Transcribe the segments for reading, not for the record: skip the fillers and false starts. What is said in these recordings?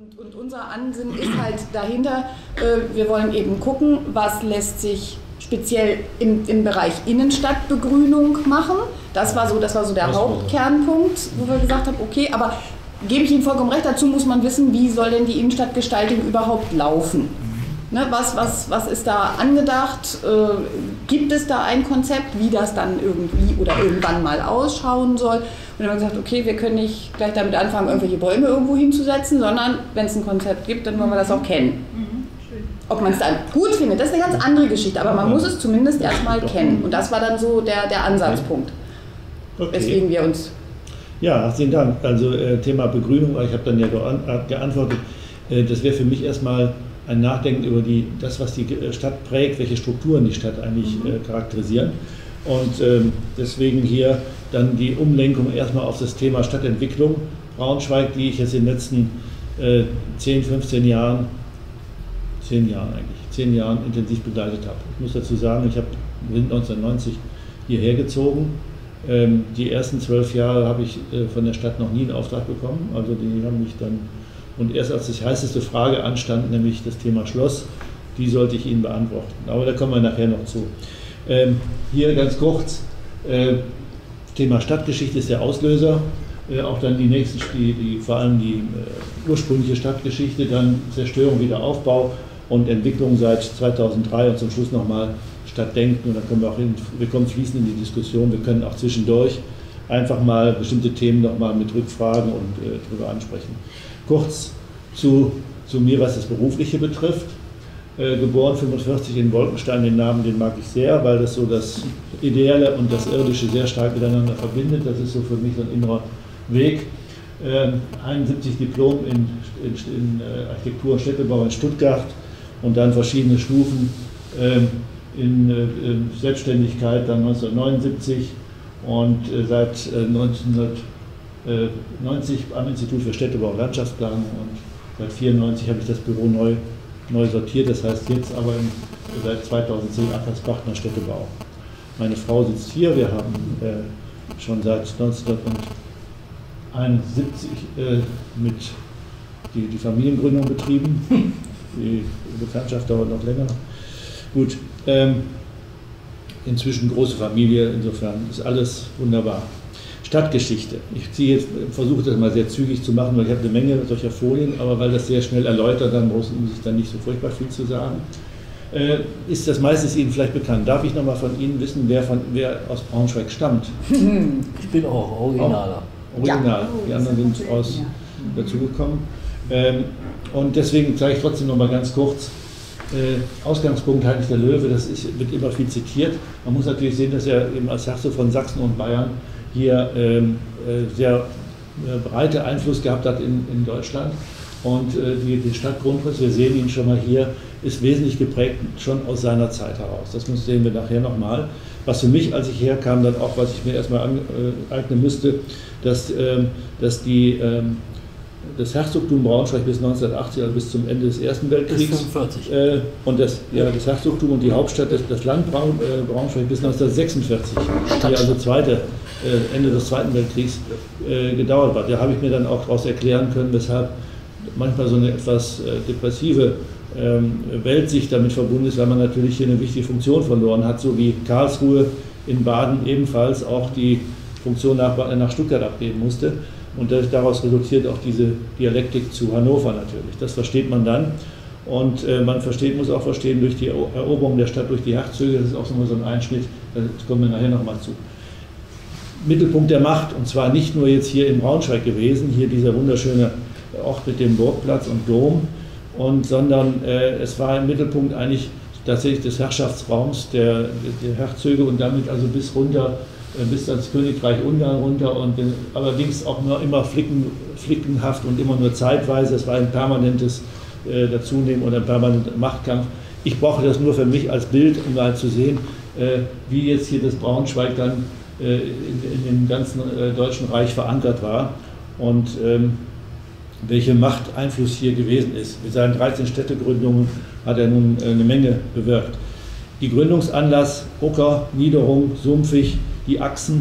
Und unser Ansinnen ist halt dahinter, wir wollen eben gucken, was lässt sich speziell im Bereich Innenstadtbegrünung machen. Das war so der Hauptkernpunkt, wo wir gesagt haben, okay, aber gebe ich Ihnen vollkommen recht, dazu muss man wissen, wie soll denn die Innenstadtgestaltung überhaupt laufen. Ne, was ist da angedacht? Gibt es da ein Konzept, wie das dann irgendwie oder irgendwann mal ausschauen soll? Und dann haben wir gesagt, okay, wir können nicht gleich damit anfangen, irgendwelche Bäume irgendwo hinzusetzen, sondern wenn es ein Konzept gibt, dann wollen wir das auch kennen. Ob man es dann gut findet, das ist eine ganz andere Geschichte, aber man muss es zumindest erstmal kennen. Und das war dann so der Ansatzpunkt, weswegen wir uns... Ja, vielen Dank. Also Thema Begrünung, ich habe dann ja geantwortet, das wäre für mich erstmal ein Nachdenken über das, was die Stadt prägt, welche Strukturen die Stadt eigentlich charakterisieren. Und deswegen hier dann die Umlenkung erstmal auf das Thema Stadtentwicklung Braunschweig, die ich jetzt in den letzten 10 Jahren intensiv begleitet habe. Ich muss dazu sagen, ich bin 1990 hierher gezogen. Die ersten 12 Jahre habe ich von der Stadt noch nie einen Auftrag bekommen. Also die haben mich dann, und erst als die heißeste Frage anstand, nämlich das Thema Schloss, die sollte ich Ihnen beantworten. Aber da kommen wir nachher noch zu. Hier ganz kurz, Thema Stadtgeschichte ist der Auslöser. Auch dann vor allem die ursprüngliche Stadtgeschichte, dann Zerstörung, Wiederaufbau und Entwicklung seit 2003 und zum Schluss nochmal Stadtdenken. Und dann kommen wir kommen fließend in die Diskussion. Wir können auch zwischendurch einfach mal bestimmte Themen nochmal mit Rückfragen und darüber ansprechen. Kurz zu mir, was das Berufliche betrifft. Geboren 1945 in Wolkenstein, den Namen, den mag ich sehr, weil das so das Ideelle und das Irdische sehr stark miteinander verbindet. Das ist so für mich so ein innerer Weg. 71 Diplom in Architektur und Städtebau in Stuttgart und dann verschiedene Stufen in Selbstständigkeit, dann 1979 und seit 1990 am Institut für Städtebau und Landschaftsplanung und seit 1994 habe ich das Büro neu sortiert, das heißt jetzt aber seit 2010 Ackersbachner Städtebau. Meine Frau sitzt hier, wir haben schon seit 1971 die Familiengründung betrieben. Die Bekanntschaft dauert noch länger. Gut, inzwischen große Familie, insofern ist alles wunderbar. Stadtgeschichte. Ich versuche das mal sehr zügig zu machen, weil ich habe eine Menge solcher Folien, aber weil das sehr schnell erläutert, dann muss ich dann nicht so furchtbar viel zu sagen. Ist das meistens Ihnen vielleicht bekannt? Darf ich nochmal von Ihnen wissen, wer aus Braunschweig stammt? Ich bin auch Originaler. Original. Die anderen sind dazugekommen. Und deswegen zeige ich trotzdem nochmal ganz kurz. Ausgangspunkt Heinrich der Löwe, wird immer viel zitiert. Man muss natürlich sehen, dass er eben als Herzog von Sachsen und Bayern hier sehr breite Einfluss gehabt hat in Deutschland. Und die Stadtgrundriss, wir sehen ihn schon mal hier, ist wesentlich geprägt schon aus seiner Zeit heraus. Das sehen wir nachher nochmal. Was für mich, als ich herkam, dann auch, was ich mir erstmal aneignen müsste, dass das Herzogtum Braunschweig bis 1980, also bis zum Ende des Ersten Weltkriegs, bis 45. Und das Herzogtum und die Hauptstadt, das Land Braunschweig bis 1946, die also Ende des Zweiten Weltkriegs gedauert hat. Da habe ich mir dann auch daraus erklären können, weshalb manchmal so eine etwas depressive Weltsicht damit verbunden ist, weil man natürlich hier eine wichtige Funktion verloren hat, so wie Karlsruhe in Baden ebenfalls auch die Funktion nach Stuttgart abgeben musste. Und daraus resultiert auch diese Dialektik zu Hannover natürlich. Das versteht man dann. Und man muss auch verstehen, durch die Eroberung der Stadt durch die Herzöge, das ist auch so ein Einschnitt, da kommen wir nachher nochmal zu. Mittelpunkt der Macht, und zwar nicht nur jetzt hier in Braunschweig gewesen, hier dieser wunderschöne Ort mit dem Burgplatz und Dom, sondern es war im Mittelpunkt eigentlich tatsächlich des Herrschaftsraums der Herzöge und damit also bis ans Königreich Ungarn runter und allerdings auch immer flickenhaft und immer nur zeitweise. Es war ein permanentes Dazunehmen oder ein permanenter Machtkampf. Ich brauche das nur für mich als Bild, um mal zu sehen, wie jetzt hier das Braunschweig dann in dem ganzen Deutschen Reich verankert war und welche Machteinfluss hier gewesen ist. Mit seinen 13 Städtegründungen hat er nun eine Menge bewirkt. Die Gründungsanlass, Ucker, Niederung, sumpfig, die Achsen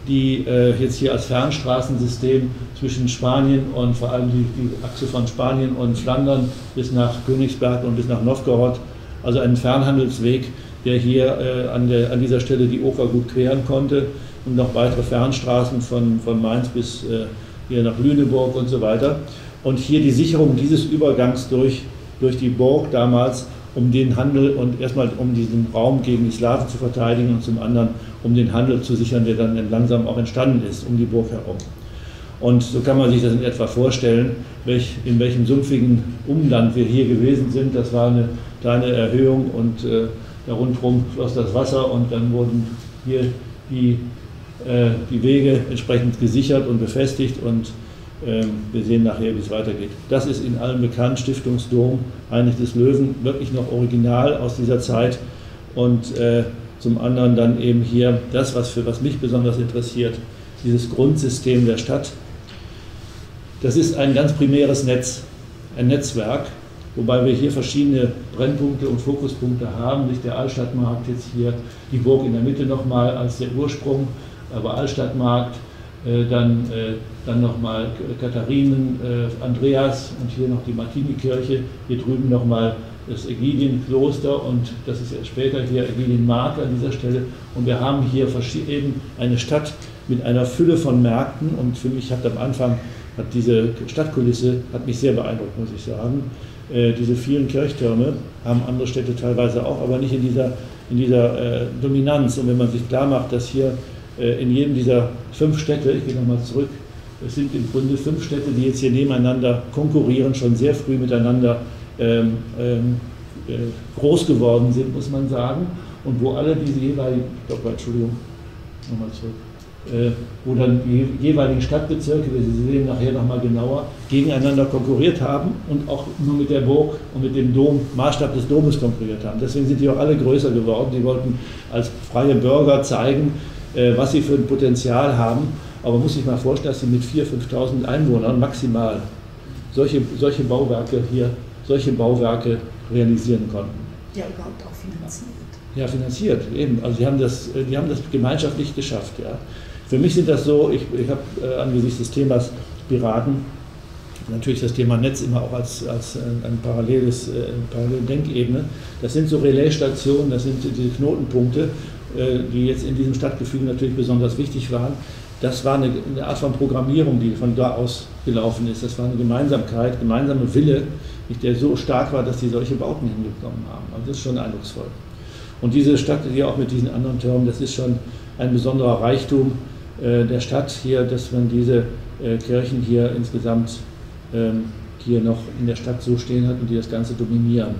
die jetzt hier als Fernstraßensystem zwischen Spanien und vor allem die Achse von Spanien und Flandern bis nach Königsberg und bis nach Novgorod, also einen Fernhandelsweg, der hier an dieser Stelle die Oker gut queren konnte und noch weitere Fernstraßen von Mainz bis hier nach Lüneburg und so weiter. Und hier die Sicherung dieses Übergangs durch die Burg damals, um den Handel und erstmal um diesen Raum gegen die Slawen zu verteidigen und zum anderen um den Handel zu sichern, der dann langsam auch entstanden ist, um die Burg herum. Und so kann man sich das in etwa vorstellen, in welchem sumpfigen Umland wir hier gewesen sind. Das war eine kleine Erhöhung und da rundherum floss das Wasser und dann wurden hier die Wege entsprechend gesichert und befestigt und wir sehen nachher, wie es weitergeht. Das ist in allen bekannt, Stiftungsdom Heinrich des Löwen, wirklich noch original aus dieser Zeit und zum anderen dann eben hier das, was mich besonders interessiert, dieses Grundsystem der Stadt. Das ist ein ganz primäres Netz, ein Netzwerk, wobei wir hier verschiedene Brennpunkte und Fokuspunkte haben. Nicht der Altstadtmarkt, jetzt hier die Burg in der Mitte nochmal als der Ursprung, aber Altstadtmarkt, dann nochmal Katharinen, Andreas und hier noch die Martinikirche, hier drüben nochmal das Ägidienkloster und das ist ja später hier Ägidienmarkt an dieser Stelle. Und wir haben hier eben eine Stadt mit einer Fülle von Märkten und für mich hat am Anfang diese Stadtkulisse hat mich sehr beeindruckt, muss ich sagen. Diese vielen Kirchtürme haben andere Städte teilweise auch, aber nicht in dieser Dominanz. Und wenn man sich klar macht, dass hier in jedem dieser 5 Städte, ich gehe nochmal zurück, es sind im Grunde 5 Städte, die jetzt hier nebeneinander konkurrieren, schon sehr früh miteinander groß geworden sind, muss man sagen, und wo alle diese jeweiligen, nochmal zurück, wo dann die jeweiligen Stadtbezirke, wir sehen nachher nochmal genauer, gegeneinander konkurriert haben und auch nur mit der Burg und mit dem Dom, Maßstab des Domes konkurriert haben. Deswegen sind die auch alle größer geworden. Die wollten als freie Bürger zeigen, was sie für ein Potenzial haben. Aber man muss sich mal vorstellen, dass sie mit 4.000, 5.000 Einwohnern maximal solche Bauwerke realisieren konnten. Ja, überhaupt auch finanziert. Ja, finanziert, eben. Also die haben das gemeinschaftlich geschafft. Ja. Für mich sind das so, ich habe angesichts des Themas Piraten natürlich das Thema Netz immer auch als eine parallele Denkebene. Das sind so Relaisstationen, das sind diese Knotenpunkte, die jetzt in diesem Stadtgefüge natürlich besonders wichtig waren. Das war eine Art von Programmierung, die von da aus gelaufen ist. Das war eine Gemeinsamkeit, gemeinsame Wille, der so stark war, dass sie solche Bauten hinbekommen haben. Also das ist schon eindrucksvoll. Und diese Stadt hier auch mit diesen anderen Türmen, das ist schon ein besonderer Reichtum der Stadt hier, dass man diese Kirchen hier insgesamt hier noch in der Stadt so stehen hat und die das Ganze dominieren.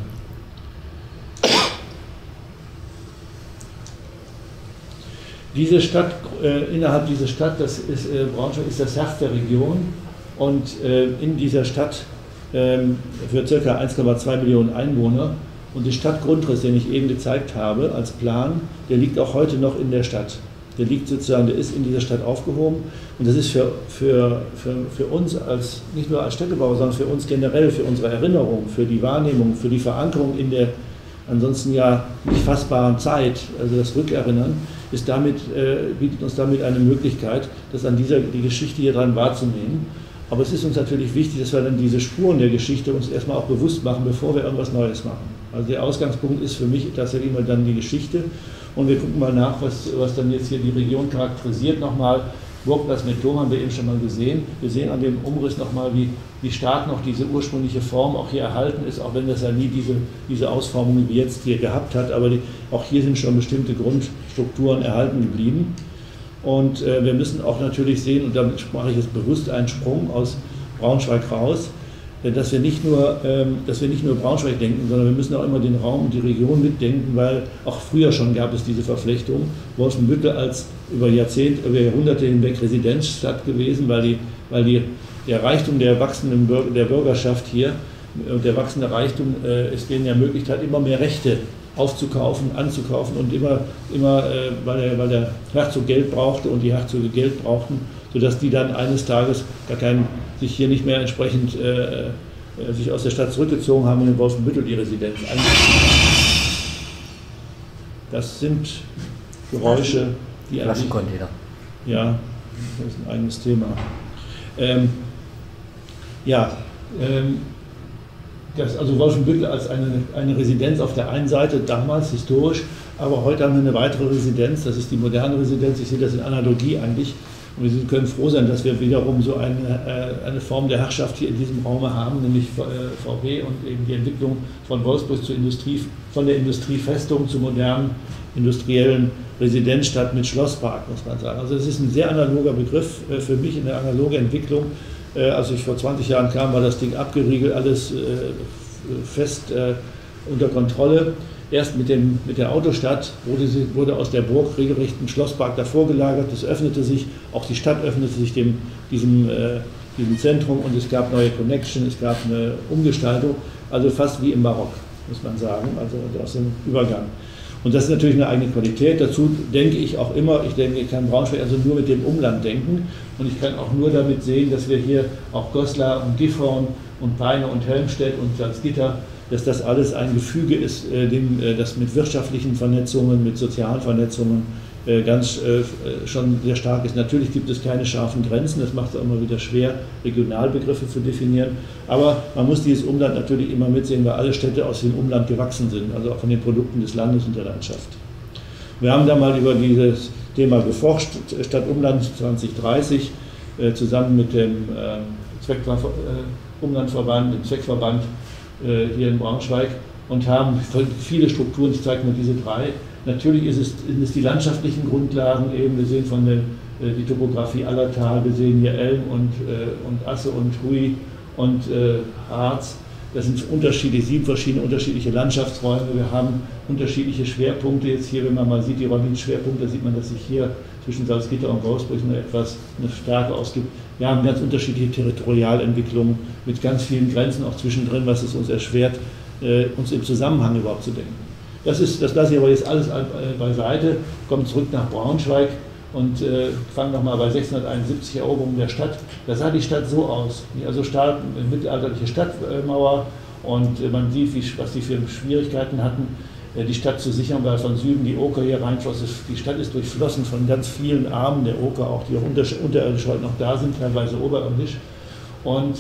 Diese Stadt, innerhalb dieser Stadt, Braunschweig ist das Herz der Region und in dieser Stadt für ca. 1,2 Millionen Einwohner und der Stadtgrundriss, den ich eben gezeigt habe als Plan, der liegt auch heute noch in der Stadt. Der liegt sozusagen, der ist in dieser Stadt aufgehoben und das ist für uns nicht nur als Städtebauer, sondern für uns generell, für unsere Erinnerung, für die Wahrnehmung, für die Verankerung in der ansonsten ja nicht fassbaren Zeit, also das Rückerinnern, bietet uns damit eine Möglichkeit, die Geschichte hier dran wahrzunehmen. Aber es ist uns natürlich wichtig, dass wir dann diese Spuren der Geschichte uns erstmal auch bewusst machen, bevor wir irgendwas Neues machen. Also der Ausgangspunkt ist für mich tatsächlich immer dann die Geschichte und wir gucken mal nach, was dann jetzt hier die Region charakterisiert nochmal. Burgplatz mit Dom haben wir eben schon mal gesehen. Wir sehen an dem Umriss nochmal, wie stark noch diese ursprüngliche Form auch hier erhalten ist, auch wenn das ja nie diese Ausformungen wie jetzt hier gehabt hat, aber auch hier sind schon bestimmte Grundstrukturen erhalten geblieben. Und wir müssen auch natürlich sehen, und damit mache ich jetzt bewusst einen Sprung aus Braunschweig raus, dass wir nicht nur Braunschweig denken, sondern wir müssen auch immer den Raum und die Region mitdenken, weil auch früher schon gab es diese Verflechtung. Wolfenbüttel als über Jahrhunderte hinweg Residenzstadt gewesen, weil der Reichtum der Bürgerschaft hier und der wachsende Reichtum es denen ermöglicht hat, immer mehr Rechte aufzukaufen, anzukaufen und immer weil der Herzog Geld brauchte und die Herzöge Geld brauchten, sodass die dann eines Tages sich hier nicht mehr entsprechend sich aus der Stadt zurückgezogen haben und in Wolfenbüttel die Residenz eingerichtet haben. Das sind Geräusche, die Flaschencontainer. Ja, das ist ein eigenes Thema. Also Wolfenbüttel als eine Residenz auf der einen Seite, damals historisch, aber heute haben wir eine weitere Residenz, das ist die moderne Residenz, ich sehe das in Analogie eigentlich. Und wir können froh sein, dass wir wiederum so eine Form der Herrschaft hier in diesem Raum haben, nämlich VW und eben die Entwicklung von Wolfsburg zur Industrie, von der Industriefestung zur modernen industriellen Residenzstadt mit Schlosspark, muss man sagen. Also es ist ein sehr analoger Begriff für mich, eine analoge Entwicklung. Als ich vor 20 Jahren kam, war das Ding abgeriegelt, alles fest unter Kontrolle. Erst mit der Autostadt wurde aus der Burg regelrecht ein Schlosspark davor gelagert, es öffnete sich, auch die Stadt öffnete sich diesem Zentrum und es gab neue Connection, es gab eine Umgestaltung, also fast wie im Barock, muss man sagen, also aus dem Übergang. Und das ist natürlich eine eigene Qualität. Dazu denke ich auch immer, ich kann Braunschweig also nur mit dem Umland denken und ich kann auch nur damit sehen, dass wir hier auch Goslar und Gifhorn und Peine und Helmstedt und Salzgitter, dass das alles ein Gefüge ist, das mit wirtschaftlichen Vernetzungen, mit sozialen Vernetzungen schon sehr stark ist. Natürlich gibt es keine scharfen Grenzen, das macht es auch immer wieder schwer, Regionalbegriffe zu definieren, aber man muss dieses Umland natürlich immer mitsehen, weil alle Städte aus dem Umland gewachsen sind, also auch von den Produkten des Landes und der Landschaft. Wir haben da mal über dieses Thema geforscht, Stadt-Umland 2030, zusammen mit dem Umlandverband, dem Zweckverband hier in Braunschweig und haben viele Strukturen, ich zeige nur diese drei. Natürlich sind es die landschaftlichen Grundlagen eben, wir sehen die Topografie Allertal, wir sehen hier Elm und Asse und Hui und Harz. Das sind 7 verschiedene unterschiedliche Landschaftsräume. Wir haben unterschiedliche Schwerpunkte. Jetzt hier, wenn man mal sieht, die räumlichen Schwerpunkte, da sieht man, dass sich hier zwischen Salzgitter und Wolfsburg eine Stärke ausgibt. Wir haben ganz unterschiedliche Territorialentwicklungen mit ganz vielen Grenzen auch zwischendrin, was es uns erschwert, uns im Zusammenhang überhaupt zu denken. Das lasse ich aber jetzt alles beiseite, komme zurück nach Braunschweig und fange nochmal bei 671 Eroberung der Stadt. Da sah die Stadt so aus, also eine mittelalterliche Stadtmauer und man sieht, was die für Schwierigkeiten hatten, die Stadt zu sichern, weil von Süden die Oker hier reinfloss. Die Stadt ist durchflossen von ganz vielen Armen der Oker, auch die auch unterirdisch heute noch da sind, teilweise oberirdisch. Und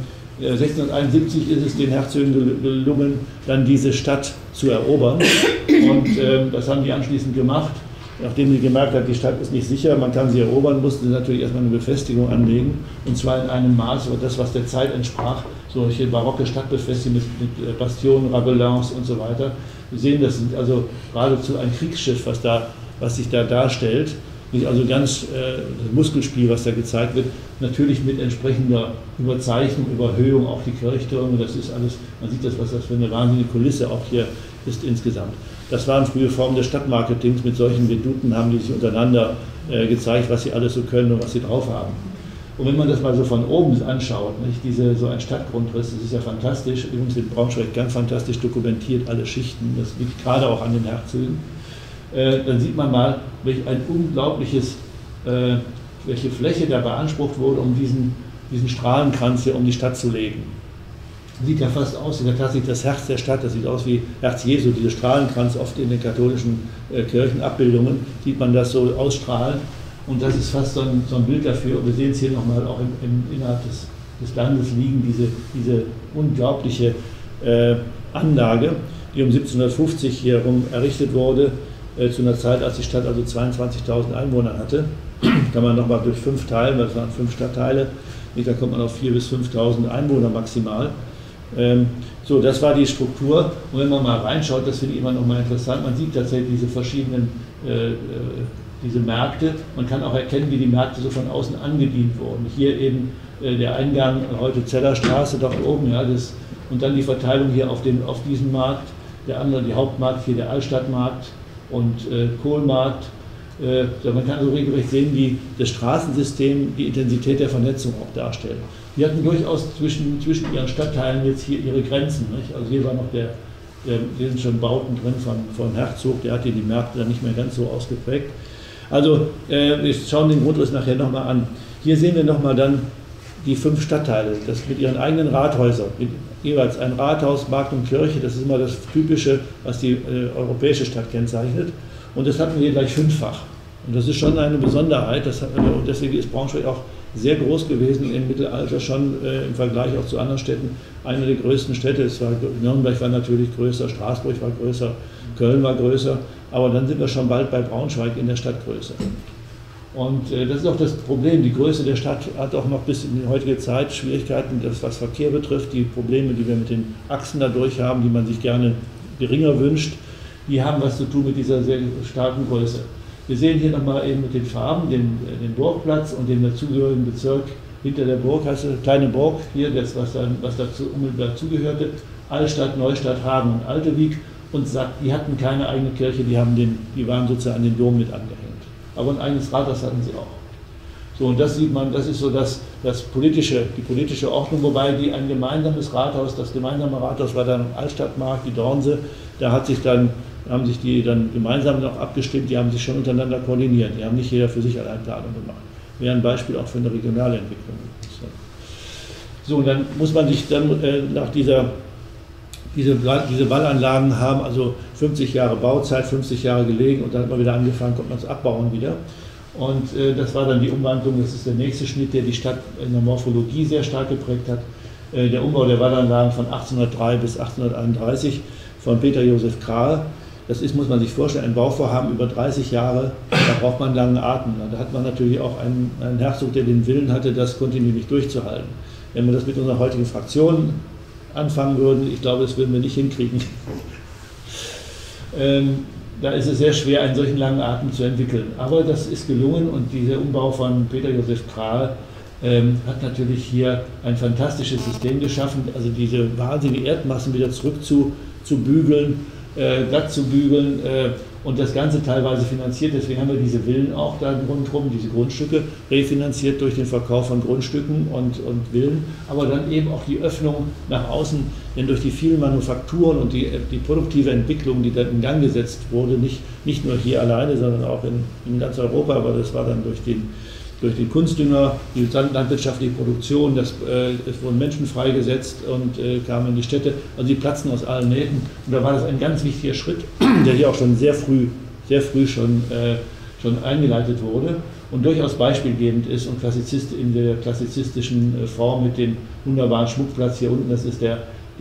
1671 ist es den Herzögen gelungen, dann diese Stadt zu erobern. Und das haben die anschließend gemacht. Nachdem sie gemerkt hat, die Stadt ist nicht sicher, man kann sie erobern, mussten sie natürlich erstmal eine Befestigung anlegen. Und zwar in einem Maß, das, was der Zeit entsprach. Solche barocke Stadtbefestigungen mit Bastionen, Rabelins und so weiter. Wir sehen, das sind also geradezu ein Kriegsschiff, was sich da darstellt. Nicht also ganz Muskelspiel, was da gezeigt wird, natürlich mit entsprechender Überzeichnung, Überhöhung, auch die Kirchtürme, das ist alles, man sieht das, was das für eine wahnsinnige Kulisse auch hier ist insgesamt. Das waren frühe Formen des Stadtmarketings, mit solchen Veduten haben die sich untereinander gezeigt, was sie alles so können und was sie drauf haben. Und wenn man das mal so von oben anschaut, nicht, so ein Stadtgrundriss, das ist ja fantastisch, übrigens in Braunschweig ganz fantastisch dokumentiert, alle Schichten, das liegt gerade auch an den Herzögen. Dann sieht man mal, welche Fläche da beansprucht wurde, um diesen Strahlenkranz hier um die Stadt zu legen. Sieht ja fast aus, das ist tatsächlich das Herz der Stadt, das sieht aus wie Herz Jesu, dieser Strahlenkranz, oft in den katholischen Kirchenabbildungen sieht man das so ausstrahlen und das ist fast so ein Bild dafür. Und wir sehen es hier nochmal auch innerhalb des Landes liegen, diese unglaubliche Anlage, die um 1750 hier herum errichtet wurde, zu einer Zeit, als die Stadt also 22.000 Einwohner hatte. Kann man nochmal durch 5 teilen, das waren 5 Stadtteile, da kommt man auf 4.000 bis 5.000 Einwohner maximal. So, das war die Struktur und wenn man mal reinschaut, das finde ich immer noch mal interessant, man sieht tatsächlich diese verschiedenen diese Märkte, man kann auch erkennen, wie die Märkte so von außen angedient wurden. Hier eben der Eingang, heute Zellerstraße, dort oben, ja, und dann die Verteilung hier auf diesen Markt, der andere, die Hauptmarkt, hier der Altstadtmarkt und Kohlmarkt. Man kann so regelrecht sehen, wie das Straßensystem die Intensität der Vernetzung auch darstellt. Die hatten durchaus zwischen ihren Stadtteilen jetzt hier ihre Grenzen. Nicht? Also hier war noch hier sind schon Bauten drin von Herzog, der hat hier die Märkte dann nicht mehr ganz so ausgeprägt. Also wir schauen den Grundriss nachher nochmal an. Hier sehen wir nochmal dann die 5 Stadtteile, das mit ihren eigenen Rathäusern, mit jeweils ein Rathaus, Markt und Kirche, das ist immer das Typische, was die europäische Stadt kennzeichnet. Und das hatten wir hier gleich 5-fach. Und das ist schon eine Besonderheit, und deswegen ist Braunschweig auch sehr groß gewesen im Mittelalter, schon im Vergleich auch zu anderen Städten, eine der größten Städte. Nürnberg war natürlich größer, Straßburg war größer, Köln war größer, aber dann sind wir schon bald bei Braunschweig in der Stadtgröße. Und das ist auch das Problem, die Größe der Stadt hat auch noch bis in die heutige Zeit Schwierigkeiten, was Verkehr betrifft, die Probleme, die wir mit den Achsen dadurch haben, die man sich gerne geringer wünscht, die haben was zu tun mit dieser sehr starken Größe. Wir sehen hier nochmal eben mit den Farben den Burgplatz und den dazugehörigen Bezirk hinter der Burg, heißt eine kleine Burg hier, das, was dazu unmittelbar zugehörte, Altstadt, Neustadt, Hagen und Altewig, und die hatten keine eigene Kirche, die waren sozusagen an den Dom mit angehängt. Aber ein eigenes Rathaus hatten sie auch. So, und das sieht man, das ist so die politische Ordnung, wobei ein gemeinsames Rathaus, das gemeinsame Rathaus war dann am Altstadtmarkt, die Dornse, da haben sich die dann gemeinsam noch abgestimmt, die haben sich schon untereinander koordiniert, die haben nicht jeder für sich allein Planung gemacht. Wäre ein Beispiel auch für eine regionale Entwicklung. So, und dann muss man sich dann nach diese Wallanlagen haben, also 50 Jahre Bauzeit, 50 Jahre gelegen, und dann hat man wieder angefangen, kommt man zu abbauen wieder. Und das war dann die Umwandlung, das ist der nächste Schnitt, der die Stadt in der Morphologie sehr stark geprägt hat. Der Umbau der Wallanlagen von 1803 bis 1831 von Peter Josef Krahe. Das ist, muss man sich vorstellen, ein Bauvorhaben über 30 Jahre, da braucht man langen Atem. Da hat man natürlich auch einen Herzog, der den Willen hatte, das kontinuierlich durchzuhalten. Wenn wir das mit unserer heutigen Fraktion anfangen würden, ich glaube, das würden wir nicht hinkriegen. Da ist es sehr schwer, einen solchen langen Atem zu entwickeln. Aber das ist gelungen, und dieser Umbau von Peter Josef Krahe hat natürlich hier ein fantastisches System geschaffen, also diese wahnsinnige Erdmassen wieder zurück zu bügeln, glatt zu bügeln, und das Ganze teilweise finanziert. Deswegen haben wir diese Villen auch da rundherum, diese Grundstücke refinanziert durch den Verkauf von Grundstücken und Villen, aber dann eben auch die Öffnung nach außen, denn durch die vielen Manufakturen und die produktive Entwicklung, die dann in Gang gesetzt wurde, nicht nur hier alleine, sondern auch in ganz Europa, aber das war dann durch den Kunstdünger, die landwirtschaftliche Produktion, es wurden Menschen freigesetzt und kamen in die Städte, also die platzten aus allen Nähten, und da war das ein ganz wichtiger Schritt, der hier auch schon sehr früh schon eingeleitet wurde und durchaus beispielgebend ist und in der klassizistischen Form mit dem wunderbaren Schmuckplatz hier unten, das ist das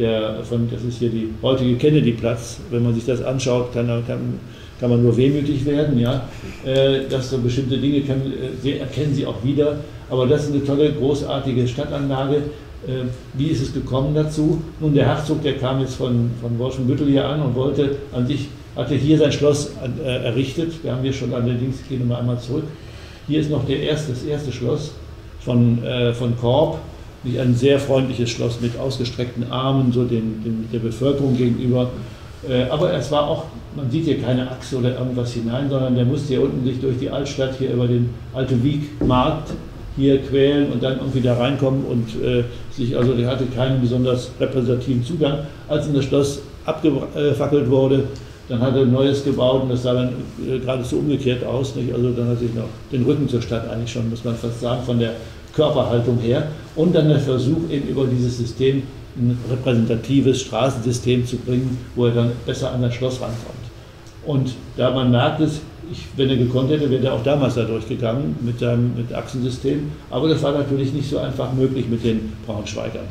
ist hier die heutige Kennedy-Platz. Wenn man sich das anschaut, kann man nur wehmütig werden, ja, dass so bestimmte Dinge erkennen Sie auch wieder, aber das ist eine tolle, großartige Stadtanlage. Wie ist es gekommen dazu? Nun, der Herzog, der kam jetzt von Wolfenbüttel hier an und hatte hier sein Schloss errichtet. Wir haben hier schon allerdings, ich gehe nochmal einmal zurück. Hier ist noch das erste Schloss von Korb, ein sehr freundliches Schloss mit ausgestreckten Armen, so der Bevölkerung gegenüber. Aber es war auch, man sieht hier keine Achse oder irgendwas hinein, sondern der musste hier unten sich durch die Altstadt, hier über den Altewig-Markt hier quälen und dann irgendwie da reinkommen und also der hatte keinen besonders repräsentativen Zugang. Als in das Schloss abgefackelt wurde, dann hat er ein neues gebaut, und das sah dann geradezu umgekehrt aus, nicht? Also dann hat sich noch den Rücken zur Stadt eigentlich schon, muss man fast sagen, von der Körperhaltung her, und dann der Versuch, eben über dieses System ein repräsentatives Straßensystem zu bringen, wo er dann besser an das Schloss rankommt. Und da man merkt es, wenn er gekonnt hätte, wäre er auch damals da durchgegangen mit Achsensystem, aber das war natürlich nicht so einfach möglich mit den Braunschweigern.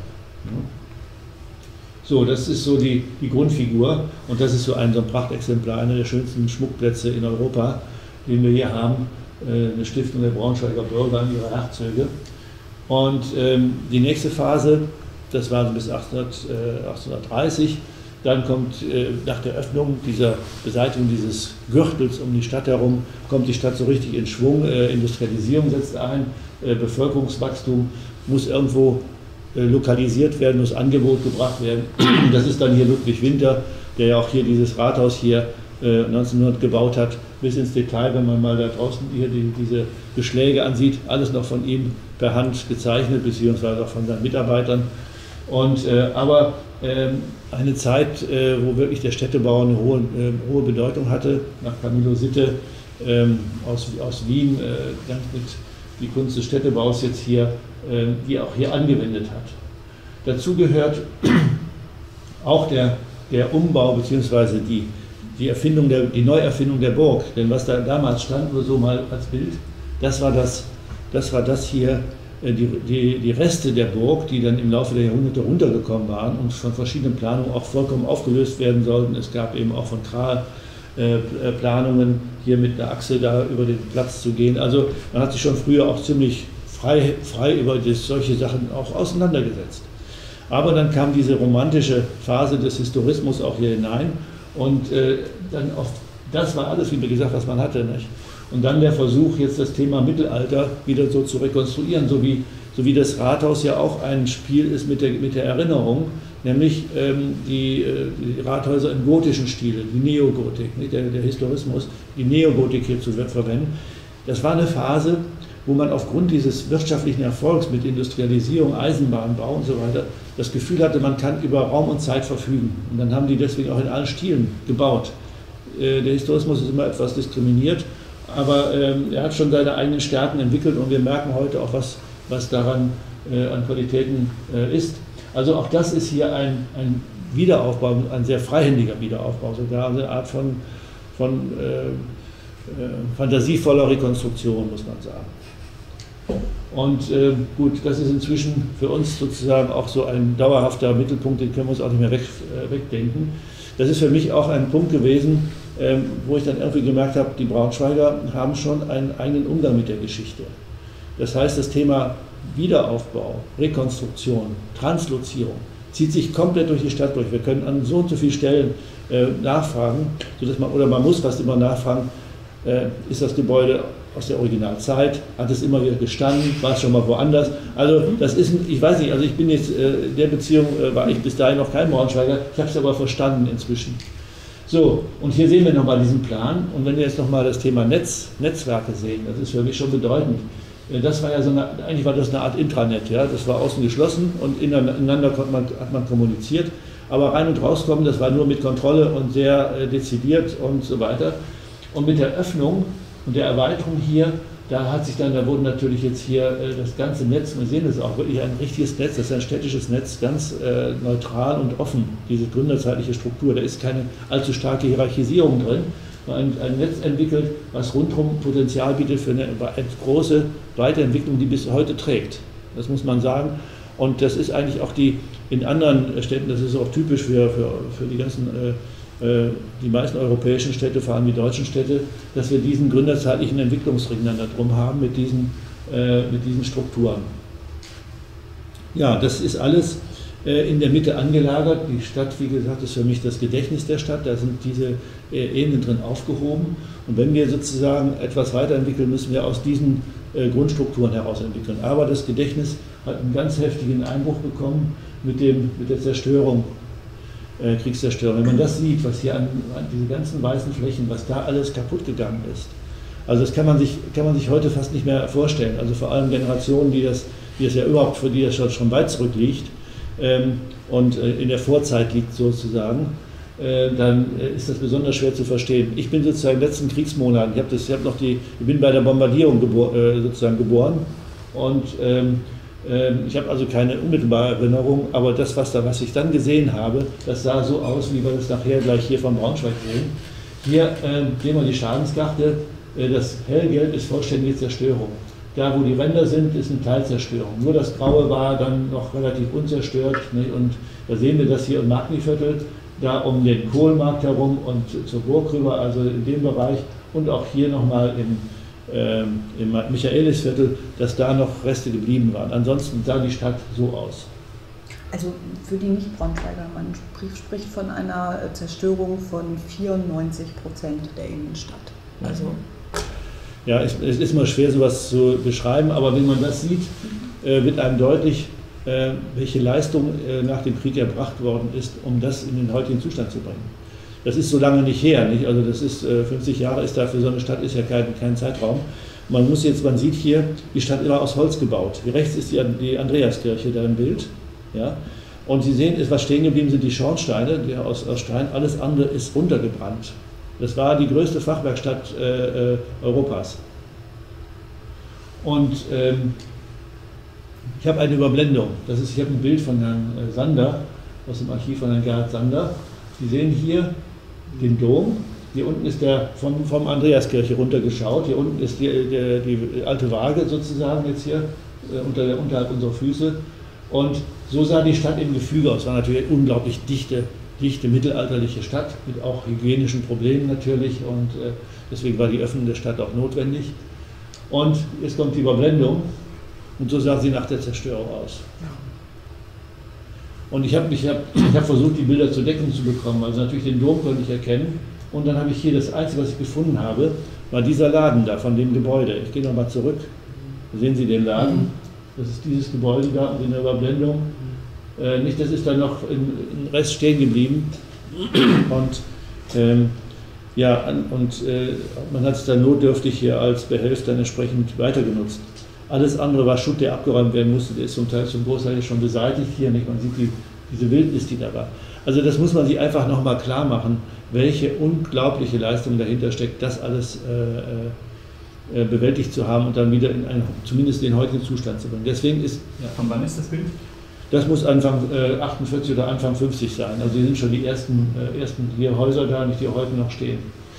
So, das ist so die Grundfigur, und das ist so ein Prachtexemplar, einer der schönsten Schmuckplätze in Europa, den wir hier haben, eine Stiftung der Braunschweiger Bürger an ihre Herzöge. Und die nächste Phase, das war bis 1830, dann kommt nach der Öffnung, dieser Beseitigung dieses Gürtels um die Stadt herum, kommt die Stadt so richtig in Schwung, Industrialisierung setzt ein, Bevölkerungswachstum muss irgendwo lokalisiert werden, muss Angebot gebracht werden. Das ist dann hier Ludwig Winter, der ja auch hier dieses Rathaus hier 1900 gebaut hat, bis ins Detail, wenn man mal da draußen hier diese Beschläge ansieht, alles noch von ihm per Hand gezeichnet, beziehungsweise auch von seinen Mitarbeitern. Und aber eine Zeit, wo wirklich der Städtebau eine hohe Bedeutung hatte, nach Camillo Sitte aus Wien, ganz mit die Kunst des Städtebaus jetzt hier, die auch hier angewendet hat. Dazu gehört auch der Umbau bzw. die Neuerfindung der Burg. Denn was da damals stand, nur so mal als Bild, das war das hier, die Reste der Burg, die dann im Laufe der Jahrhunderte runtergekommen waren und von verschiedenen Planungen auch vollkommen aufgelöst werden sollten. Es gab eben auch von Kral Planungen, hier mit einer Achse da über den Platz zu gehen. Also man hat sich schon früher auch ziemlich frei über solche Sachen auch auseinandergesetzt. Aber dann kam diese romantische Phase des Historismus auch hier hinein und dann auch, das war alles, wie mir gesagt, was man hatte, nicht? Und dann der Versuch, jetzt das Thema Mittelalter wieder so zu rekonstruieren, so wie das Rathaus ja auch ein Spiel ist mit der Erinnerung, nämlich die Rathäuser im gotischen Stil, die Neogotik, nicht? Der Historismus, die Neogotik hier zu verwenden. Das war eine Phase, wo man aufgrund dieses wirtschaftlichen Erfolgs mit Industrialisierung, Eisenbahnbau und so weiter das Gefühl hatte, man kann über Raum und Zeit verfügen. Und dann haben die deswegen auch in allen Stilen gebaut. Der Historismus ist immer etwas diskriminiert, aber er hat schon seine eigenen Stärken entwickelt und wir merken heute auch, was daran an Qualitäten ist. Also auch das ist hier ein Wiederaufbau, ein sehr freihändiger Wiederaufbau, sogar eine Art von fantasievoller Rekonstruktion, muss man sagen. Und gut, das ist inzwischen für uns sozusagen auch so ein dauerhafter Mittelpunkt, den können wir uns auch nicht mehr wegdenken. Das ist für mich auch ein Punkt gewesen, wo ich dann irgendwie gemerkt habe, die Braunschweiger haben schon einen eigenen Umgang mit der Geschichte. Das heißt, das Thema Wiederaufbau, Rekonstruktion, Translozierung zieht sich komplett durch die Stadt durch. Wir können an so und so vielen Stellen nachfragen, man muss fast immer nachfragen, ist das Gebäude aus der Originalzeit, hat es immer wieder gestanden, war es schon mal woanders. Also das ist, ich weiß nicht, also ich bin jetzt, in der Beziehung war ich bis dahin noch kein Braunschweiger, ich habe es aber verstanden inzwischen. So, und hier sehen wir nochmal diesen Plan und wenn wir jetzt nochmal das Thema Netzwerke sehen, das ist für mich schon bedeutend. Das war ja eigentlich war das eine Art Intranet, ja? Das war außen geschlossen und ineinander hat man kommuniziert, aber rein und rauskommen, das war nur mit Kontrolle und sehr dezidiert und so weiter. Und mit der Öffnung und der Erweiterung hier, da wurden natürlich jetzt hier das ganze Netz, wir sehen das auch wirklich ein richtiges Netz, das ist ein städtisches Netz, ganz neutral und offen, diese gründerzeitliche Struktur, da ist keine allzu starke Hierarchisierung drin, ein Netz entwickelt, was rundherum Potenzial bietet für eine große Weiterentwicklung, die bis heute trägt. Das muss man sagen. Und das ist eigentlich auch in anderen Städten, das ist auch typisch für die ganzen die meisten europäischen Städte, vor allem die deutschen Städte, dass wir diesen gründerzeitlichen Entwicklungsring dann da drum haben mit diesen Strukturen. Ja, das ist alles in der Mitte angelagert. Die Stadt, wie gesagt, ist für mich das Gedächtnis der Stadt. Da sind diese Ebenen drin aufgehoben. Und wenn wir sozusagen etwas weiterentwickeln, müssen wir aus diesen Grundstrukturen heraus entwickeln. Aber das Gedächtnis hat einen ganz heftigen Einbruch bekommen mit der Zerstörung. Kriegszerstörung. Wenn man das sieht, was hier an diese ganzen weißen Flächen, was da alles kaputt gegangen ist, also das kann man sich heute fast nicht mehr vorstellen. Also vor allem Generationen, für die das schon weit zurückliegt und in der Vorzeit liegt sozusagen, dann ist das besonders schwer zu verstehen. Ich bin sozusagen in den letzten Kriegsmonaten, ich bin bei der Bombardierung geboren und ich habe also keine unmittelbare Erinnerung, aber das, was ich dann gesehen habe, das sah so aus, wie wir das nachher gleich hier von Braunschweig sehen. Hier sehen wir die Schadenskarte, das Hellgelb ist vollständige Zerstörung. Da, wo die Ränder sind, ist eine Teilzerstörung. Nur das Graue war dann noch relativ unzerstört. Nicht? Und da sehen wir das hier im Magni-Viertel, da um den Kohlmarkt herum und zur Burg rüber, also in dem Bereich und auch hier nochmal im Michaelisviertel, dass da noch Reste geblieben waren. Ansonsten sah die Stadt so aus. Also für die Nicht-Braunschweiger, man spricht von einer Zerstörung von 94% der Innenstadt. Also ja, es ist immer schwer, sowas zu beschreiben, aber wenn man das sieht, wird einem deutlich, welche Leistung nach dem Krieg erbracht worden ist, um das in den heutigen Zustand zu bringen. Das ist so lange nicht her, nicht? Also das ist 50 Jahre ist da für so eine Stadt ist ja kein Zeitraum. Man sieht hier die Stadt immer aus Holz gebaut. Hier rechts ist die Andreaskirche da im Bild, ja. Und Sie sehen, was stehen geblieben sind die Schornsteine, die aus Stein. Alles andere ist runtergebrannt. Das war die größte Fachwerkstatt Europas. Und ich habe eine Überblendung. Ich habe ein Bild von Herrn Sander aus dem Archiv von Herrn Gerhard Sander. Sie sehen hier den Dom. Hier unten ist der vom Andreaskirche runtergeschaut. Hier unten ist die alte Waage sozusagen jetzt hier unterhalb unserer Füße. Und so sah die Stadt im Gefüge aus. Es war natürlich eine unglaublich dichte mittelalterliche Stadt mit auch hygienischen Problemen natürlich. Und deswegen war die Öffnung der Stadt auch notwendig. Und jetzt kommt die Überblendung. Und so sah sie nach der Zerstörung aus. Und ich habe versucht, die Bilder zur Deckung zu bekommen. Also natürlich den Dom konnte ich erkennen. Und dann habe ich hier das Einzige, was ich gefunden habe, war dieser Laden da von dem Gebäude. Ich gehe nochmal zurück. Sehen Sie den Laden? Das ist dieses Gebäude da in der Überblendung. Nicht, das ist dann noch im Rest stehen geblieben. Und man hat es dann notdürftig hier als Behelf dann entsprechend weitergenutzt. Alles andere war Schutt, der abgeräumt werden musste, der ist zum Großteil schon beseitigt hier nicht. Man sieht diese Wildnis, die da war. Also das muss man sich einfach nochmal klar machen, welche unglaubliche Leistung dahinter steckt, das alles bewältigt zu haben und dann wieder in zumindest den heutigen Zustand zu bringen. Deswegen ist... Ja. Von wann ist das Bild? Das muss Anfang 48 oder Anfang 50 sein. Also hier sind schon die ersten hier Häuser da, die heute noch stehen.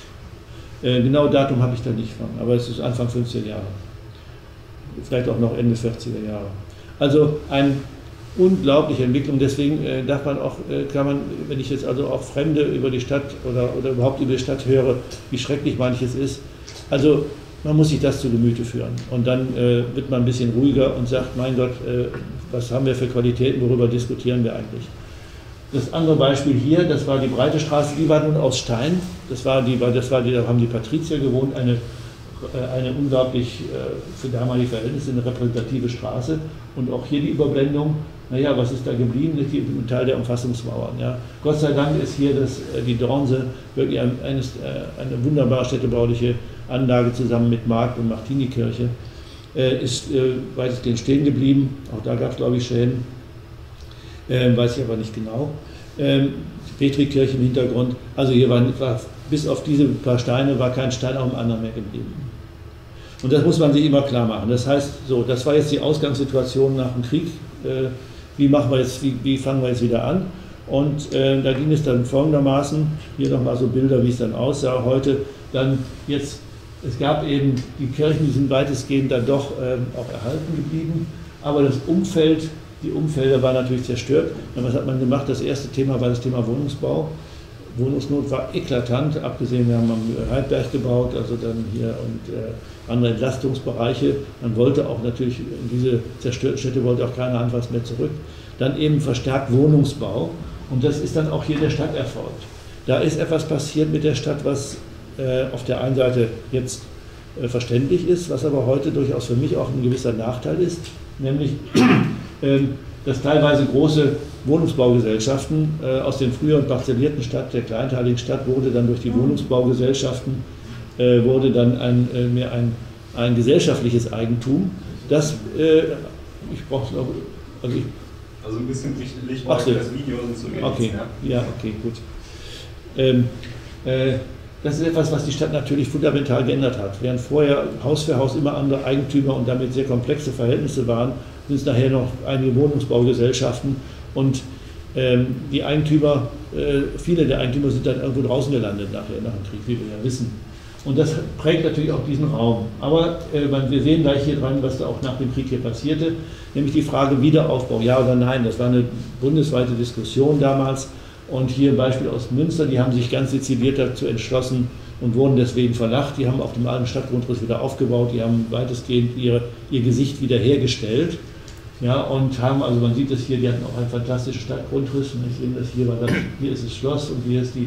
Genau Datum habe ich da nicht von, aber es ist Anfang 50er Jahre. Vielleicht auch noch Ende 40er Jahre. Also eine unglaubliche Entwicklung, deswegen kann man, wenn ich jetzt also auch Fremde über die Stadt oder überhaupt über die Stadt höre, wie schrecklich manches ist, also man muss sich das zu Gemüte führen. Und dann wird man ein bisschen ruhiger und sagt, mein Gott, was haben wir für Qualitäten, worüber diskutieren wir eigentlich? Das andere Beispiel hier, das war die Breite Straße, die war nun aus Stein, da haben die Patrizier gewohnt, eine unglaublich, für damalige Verhältnisse, eine repräsentative Straße. Und auch hier die Überblendung, naja, was ist da geblieben? Ein Teil der Umfassungsmauern. Ja. Gott sei Dank ist hier die Dornse wirklich eine wunderbare städtebauliche Anlage zusammen mit Markt- und Martinikirche. Ist weitestgehend stehen geblieben. Auch da gab es, glaube ich, Schäden. Weiß ich aber nicht genau. Petrikirche im Hintergrund. Also hier war bis auf diese paar Steine war kein Stein auf dem anderen mehr geblieben. Und das muss man sich immer klar machen. Das heißt, so, das war jetzt die Ausgangssituation nach dem Krieg. Wie fangen wir jetzt wieder an? Und da ging es dann folgendermaßen, hier nochmal so Bilder, wie es dann aussah heute. Dann jetzt, es gab eben die Kirchen, die sind weitestgehend dann doch auch erhalten geblieben, aber das Umfeld, die Umfelder waren natürlich zerstört. Und was hat man gemacht? Das erste Thema war das Thema Wohnungsbau. Wohnungsnot war eklatant, abgesehen, wir haben am Heidberg gebaut, also dann hier und andere Entlastungsbereiche. Man wollte auch natürlich, in diese zerstörten Städte wollte auch keiner Anfangs mehr zurück. Dann eben verstärkt Wohnungsbau und das ist dann auch hier der Stadt erfolgt. Da ist etwas passiert mit der Stadt, was auf der einen Seite jetzt verständlich ist, was aber heute durchaus für mich auch ein gewisser Nachteil ist, nämlich dass teilweise große Wohnungsbaugesellschaften aus den früheren parzellierten Stadt, der kleinteiligen Stadt, wurde dann durch die Wohnungsbaugesellschaften wurde dann ein gesellschaftliches Eigentum. Das, ich brauche also ein bisschen Lichtbeispiel für das Video und so geht okay. Ja, okay, gut. Das ist etwas, was die Stadt natürlich fundamental geändert hat. Während vorher Haus für Haus immer andere Eigentümer und damit sehr komplexe Verhältnisse waren, sind es nachher noch einige Wohnungsbaugesellschaften und die Eigentümer, viele der Eigentümer sind dann irgendwo draußen gelandet nachher nach dem Krieg, wie wir ja wissen. Und das prägt natürlich auch diesen Raum. Aber wir sehen gleich hier dran, was da auch nach dem Krieg hier passierte, nämlich die Frage Wiederaufbau, ja oder nein. Das war eine bundesweite Diskussion damals. Und hier ein Beispiel aus Münster, die haben sich ganz dezidiert dazu entschlossen und wurden deswegen verlacht. Die haben auf dem alten Stadtgrundriss wieder aufgebaut, die haben weitestgehend ihr Gesicht wiederhergestellt. Ja, und haben, also man sieht es hier, die hatten auch einen fantastischen Stadtgrundriss. Und ich sehe das hier ist das Schloss und hier ist die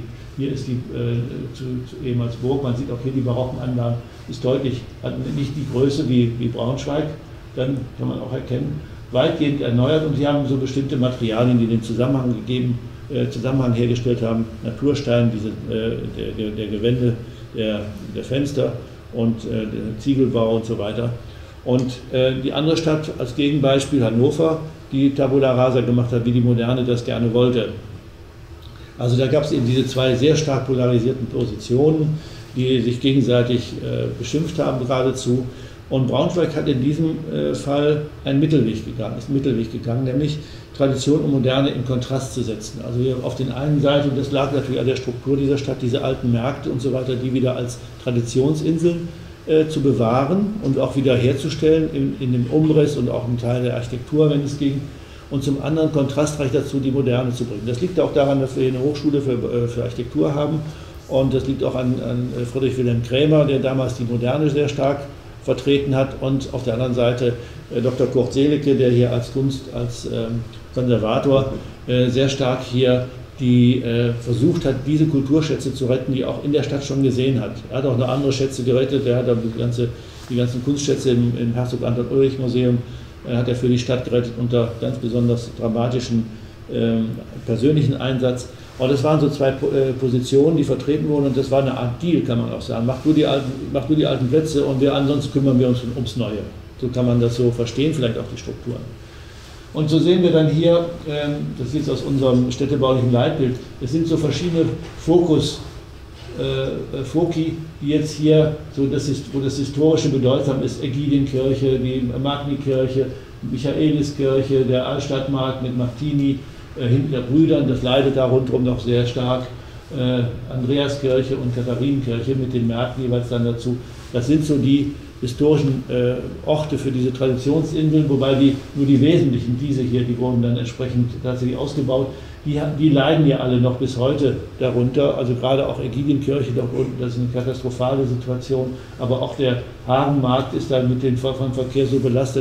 ehemals Burg. Man sieht auch hier die barocken Anlagen, ist deutlich, hat nicht die Größe wie Braunschweig, dann kann man auch erkennen, weitgehend erneuert und sie haben so bestimmte Materialien, die den Zusammenhang hergestellt haben, Naturstein, der Gewände, der Fenster und der Ziegelbau und so weiter. Und die andere Stadt als Gegenbeispiel Hannover, die Tabula Rasa gemacht hat, wie die Moderne das gerne wollte. Also da gab es eben diese zwei sehr stark polarisierten Positionen, die sich gegenseitig beschimpft haben geradezu. Und Braunschweig hat in diesem Fall ist einen Mittelweg gegangen, nämlich Tradition und Moderne in Kontrast zu setzen. Also hier auf den einen Seite, und das lag natürlich an der Struktur dieser Stadt, diese alten Märkte und so weiter, die wieder als Traditionsinseln zu bewahren und auch wieder herzustellen in dem Umriss und auch im Teil der Architektur, wenn es ging. Und zum anderen kontrastreich dazu die Moderne zu bringen. Das liegt auch daran, dass wir hier eine Hochschule für Architektur haben, und das liegt auch an Friedrich Wilhelm Krämer, der damals die Moderne sehr stark vertreten hat, und auf der anderen Seite Dr. Kurt Seelicke, der hier als Konservator sehr stark hier versucht hat, diese Kulturschätze zu retten, die er auch in der Stadt schon gesehen hat. Er hat auch noch andere Schätze gerettet, er hat die ganzen Kunstschätze im Herzog Anton Ulrich Museum hat er für die Stadt gerettet unter ganz besonders dramatischen persönlichen Einsatz. Aber das waren so zwei Positionen, die vertreten wurden, und das war eine Art Deal, kann man auch sagen. Mach du die alten Plätze und wir ansonsten kümmern wir uns ums Neue. So kann man das so verstehen, vielleicht auch die Strukturen. Und so sehen wir dann hier, das ist jetzt aus unserem städtebaulichen Leitbild, es sind so verschiedene Foci, die jetzt hier, wo das Historische bedeutsam ist, Ägidienkirche, die Magnikirche, Michaeliskirche, der Altstadtmarkt mit Martini, hinten der Brüdern, das leidet da rundherum noch sehr stark, Andreaskirche und Katharinenkirche mit den Märkten jeweils dann dazu. Das sind so die historischen Orte für diese Traditionsinseln, wobei nur die wesentlichen, diese hier, die wurden dann entsprechend tatsächlich ausgebaut, die leiden ja alle noch bis heute darunter, also gerade auch Ägidienkirche dort unten, das ist eine katastrophale Situation, aber auch der Harenmarkt ist dann vom Verkehr so belastet.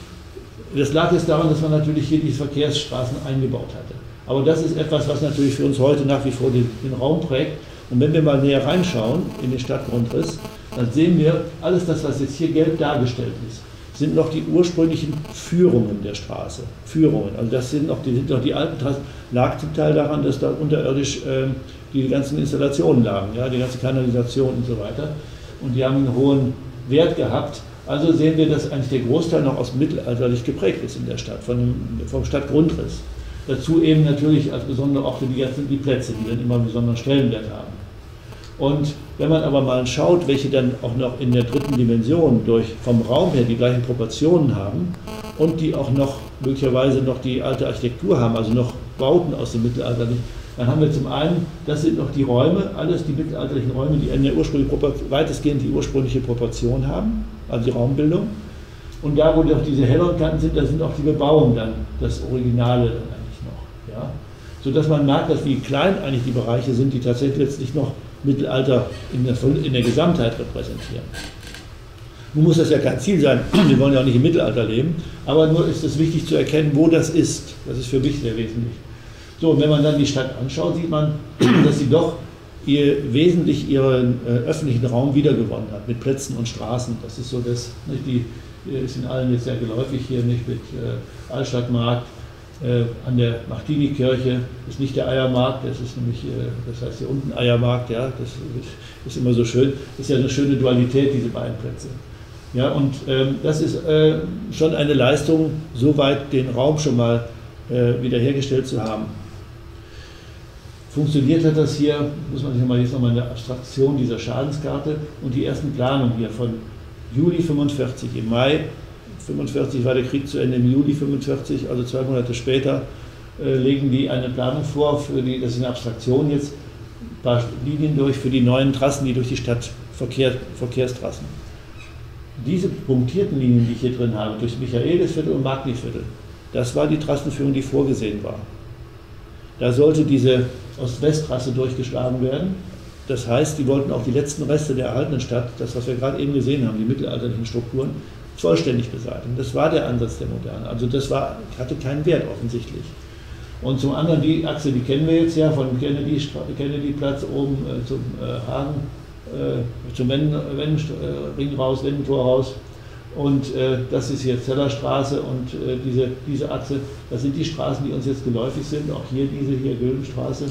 Das lag jetzt daran, dass man natürlich hier die Verkehrsstraßen eingebaut hatte. Aber das ist etwas, was natürlich für uns heute nach wie vor den Raum prägt. Und wenn wir mal näher reinschauen in den Stadtgrundriss, dann sehen wir, alles das, was jetzt hier gelb dargestellt ist, sind noch die ursprünglichen Führungen der Straße. Führungen, also das sind noch die alten Straßen, lag zum Teil daran, dass da unterirdisch die ganzen Installationen lagen, ja, die ganze Kanalisation und so weiter. Und die haben einen hohen Wert gehabt. Also sehen wir, dass eigentlich der Großteil noch aus mittelalterlich geprägt ist in der Stadt, vom Stadtgrundriss. Dazu eben natürlich als besondere Orte die Plätze, die dann immer einen besonderen Stellenwert haben. Und wenn man aber mal schaut, welche dann auch noch in der dritten Dimension vom Raum her die gleichen Proportionen haben und die auch noch möglicherweise noch die alte Architektur haben, also noch Bauten aus dem Mittelalter, dann haben wir zum einen, das sind noch die Räume, alles die mittelalterlichen Räume, die weitestgehend die ursprüngliche Proportion haben, also die Raumbildung. Und da, wo doch diese helleren Kanten sind, da sind auch die Bebauung dann das Originale dann eigentlich noch. Ja? Sodass man merkt, dass wie klein eigentlich die Bereiche sind, die tatsächlich letztlich noch Mittelalter in der Gesamtheit repräsentieren. Nun muss das ja kein Ziel sein, wir wollen ja auch nicht im Mittelalter leben, aber nur ist es wichtig zu erkennen, wo das ist. Das ist für mich sehr wesentlich. So, und wenn man dann die Stadt anschaut, sieht man, dass sie doch wesentlich ihren öffentlichen Raum wiedergewonnen hat, mit Plätzen und Straßen. Das ist so das, nicht, die sind allen jetzt sehr geläufig hier, nicht mit Altstadtmarkt, an der Martini-Kirche ist nicht der Eiermarkt, das ist nämlich, das heißt hier unten Eiermarkt, ja, das ist immer so schön, das ist ja eine schöne Dualität, diese beiden Plätze. Ja, und das ist schon eine Leistung, soweit den Raum schon mal wiederhergestellt zu haben. Funktioniert hat das hier, muss man sich jetzt nochmal eine Abstraktion dieser Schadenskarte und die ersten Planungen hier von Juli 45, im Mai 45 war der Krieg zu Ende, im Juli 45, also 2 Monate später, legen die eine Planung vor, das ist eine Abstraktion jetzt, ein paar Linien durch für die neuen Trassen, die durch die Stadt Verkehrstrassen. Diese punktierten Linien, die ich hier drin habe, durch Michaelisviertel und Magnikviertel, das war die Trassenführung, die vorgesehen war. Da sollte diese Ost-West-Trasse durchgeschlagen werden. Das heißt, die wollten auch die letzten Reste der erhaltenen Stadt, das, was wir gerade eben gesehen haben, die mittelalterlichen Strukturen, vollständig beseitigen. Das war der Ansatz der Moderne. Also das hatte keinen Wert offensichtlich. Und zum anderen die Achse, die kennen wir jetzt ja, von Kennedy-Platz oben zum Hagen, zum Wendenring raus, Wendentor raus. Und das ist hier Zellerstraße und diese Achse, das sind die Straßen, die uns jetzt geläufig sind, auch hier diese hier Güldenstraße.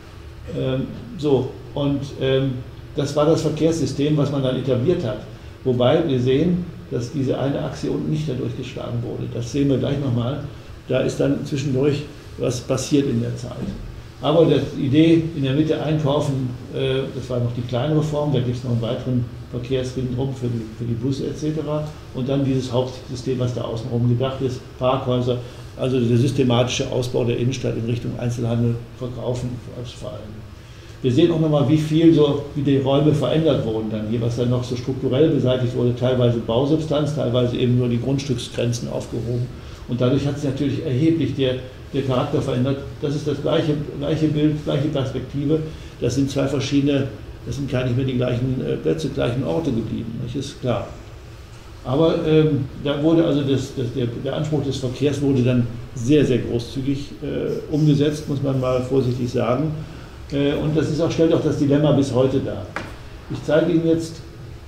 Das war das Verkehrssystem, was man dann etabliert hat. Wobei wir sehen, dass diese eine Achse unten nicht dadurch geschlagen wurde. Das sehen wir gleich nochmal. Da ist dann zwischendurch was passiert in der Zeit. Aber die Idee, in der Mitte einkaufen, das war noch die kleinere Form, da gibt es noch einen weiteren Verkehrsring rum für die Busse etc. Und dann dieses Hauptsystem, was da außenrum gedacht ist, Parkhäuser, also der systematische Ausbau der Innenstadt in Richtung Einzelhandel, Verkaufen als vor allem. Wir sehen auch nochmal, wie die Räume verändert wurden dann hier, was dann noch so strukturell beseitigt wurde, teilweise Bausubstanz, teilweise eben nur die Grundstücksgrenzen aufgehoben. Und dadurch hat sich natürlich erheblich der Charakter verändert. Das ist das gleiche Bild, gleiche Perspektive. Das sind zwei verschiedene, das sind gar nicht mehr die gleichen Plätze, gleichen Orte geblieben, das ist klar. Aber da wurde also der Anspruch des Verkehrs wurde dann sehr, sehr großzügig umgesetzt, muss man mal vorsichtig sagen. Und das stellt auch das Dilemma bis heute dar. Ich zeige Ihnen jetzt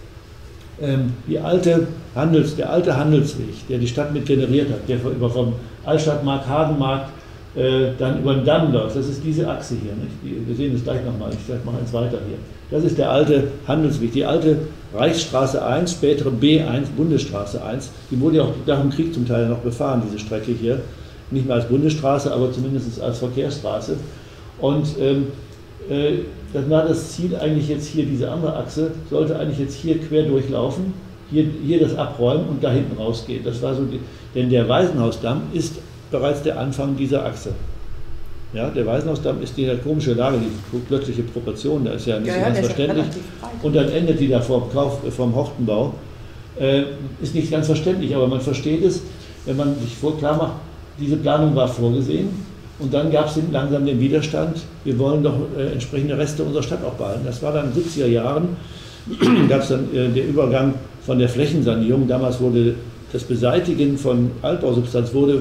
der alte Handelsweg, der die Stadt mit generiert hat, der vom Altstadtmarkt, Hagenmarkt, dann über den Damm läuft. Das ist diese Achse hier. Nicht? Wir sehen das gleich nochmal, ich mache eins weiter hier. Das ist der alte Handelsweg, die alte Reichsstraße 1, spätere B1, Bundesstraße 1. Die wurde ja auch nach dem Krieg zum Teil noch befahren, diese Strecke hier. Nicht mehr als Bundesstraße, aber zumindest als Verkehrsstraße. Und dann war das Ziel eigentlich jetzt hier, diese andere Achse, sollte eigentlich jetzt hier quer durchlaufen, hier das abräumen und da hinten rausgehen. Das war so, denn der Waisenhausdamm ist bereits der Anfang dieser Achse. Ja, der Waisenhausdamm ist diese komische Lage, die plötzliche Proportion, da ist ja nicht so ganz verständlich. Und dann endet die da vom Hortenbau. Ist nicht ganz verständlich, aber man versteht es, wenn man sich klar macht, diese Planung war vorgesehen. Und dann gab es langsam den Widerstand, wir wollen doch entsprechende Reste unserer Stadt auch behalten. Das war dann in den 70er Jahren, gab es dann den Übergang von der Flächensanierung. Damals wurde das Beseitigen von Altbausubstanz wurde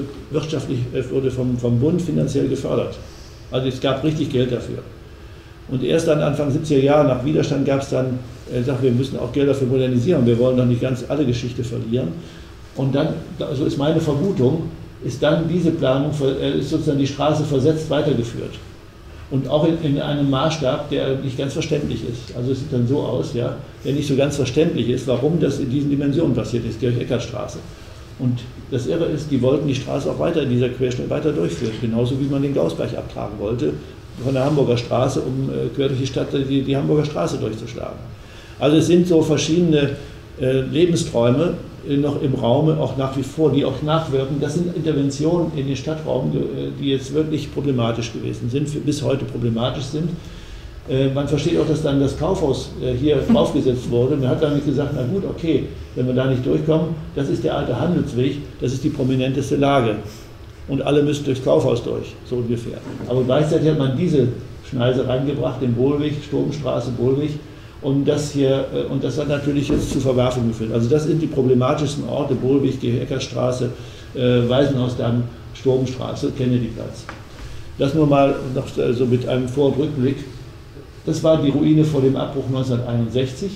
vom Bund finanziell gefördert. Also es gab richtig Geld dafür. Und erst dann Anfang 70er Jahre nach Widerstand gab es dann, wir müssen auch Geld dafür modernisieren, wir wollen doch nicht ganz alle Geschichte verlieren. Und dann, so ist meine Vermutung, ist dann diese Planung, ist sozusagen die Straße versetzt weitergeführt. Und auch in einem Maßstab, der nicht ganz verständlich ist. Also es sieht dann so aus, ja, der nicht so ganz verständlich ist, warum das in diesen Dimensionen passiert ist, Georg-Eckert-Straße. Und das Irre ist, die wollten die Straße auch weiter in dieser Querschnitt weiter durchführen, genauso wie man den Gaußberg abtragen wollte, von der Hamburger Straße, um quer durch die Stadt die Hamburger Straße durchzuschlagen. Also es sind so verschiedene Lebensträume noch im Raume, auch nach wie vor, die auch nachwirken. Das sind Interventionen in den Stadtraum, die jetzt wirklich problematisch gewesen sind, bis heute problematisch sind. Man versteht auch, dass dann das Kaufhaus hier draufgesetzt wurde. Man hat dann gesagt, na gut, okay, wenn wir da nicht durchkommen, das ist der alte Handelsweg, das ist die prominenteste Lage. Und alle müssen durchs Kaufhaus durch, so ungefähr. Aber gleichzeitig hat man diese Schneise reingebracht, den Bohlweg, Sturmstraße, Bohlweg. Und das hat natürlich jetzt zu Verwerfungen geführt. Also das sind die problematischsten Orte, Bohlweg, Georg-Eckert-Straße, Waisenhausdamm, Sturmstraße, Kennedyplatz. Das nur mal noch so mit einem Vor- und Rückblick. Das war die Ruine vor dem Abbruch 1961.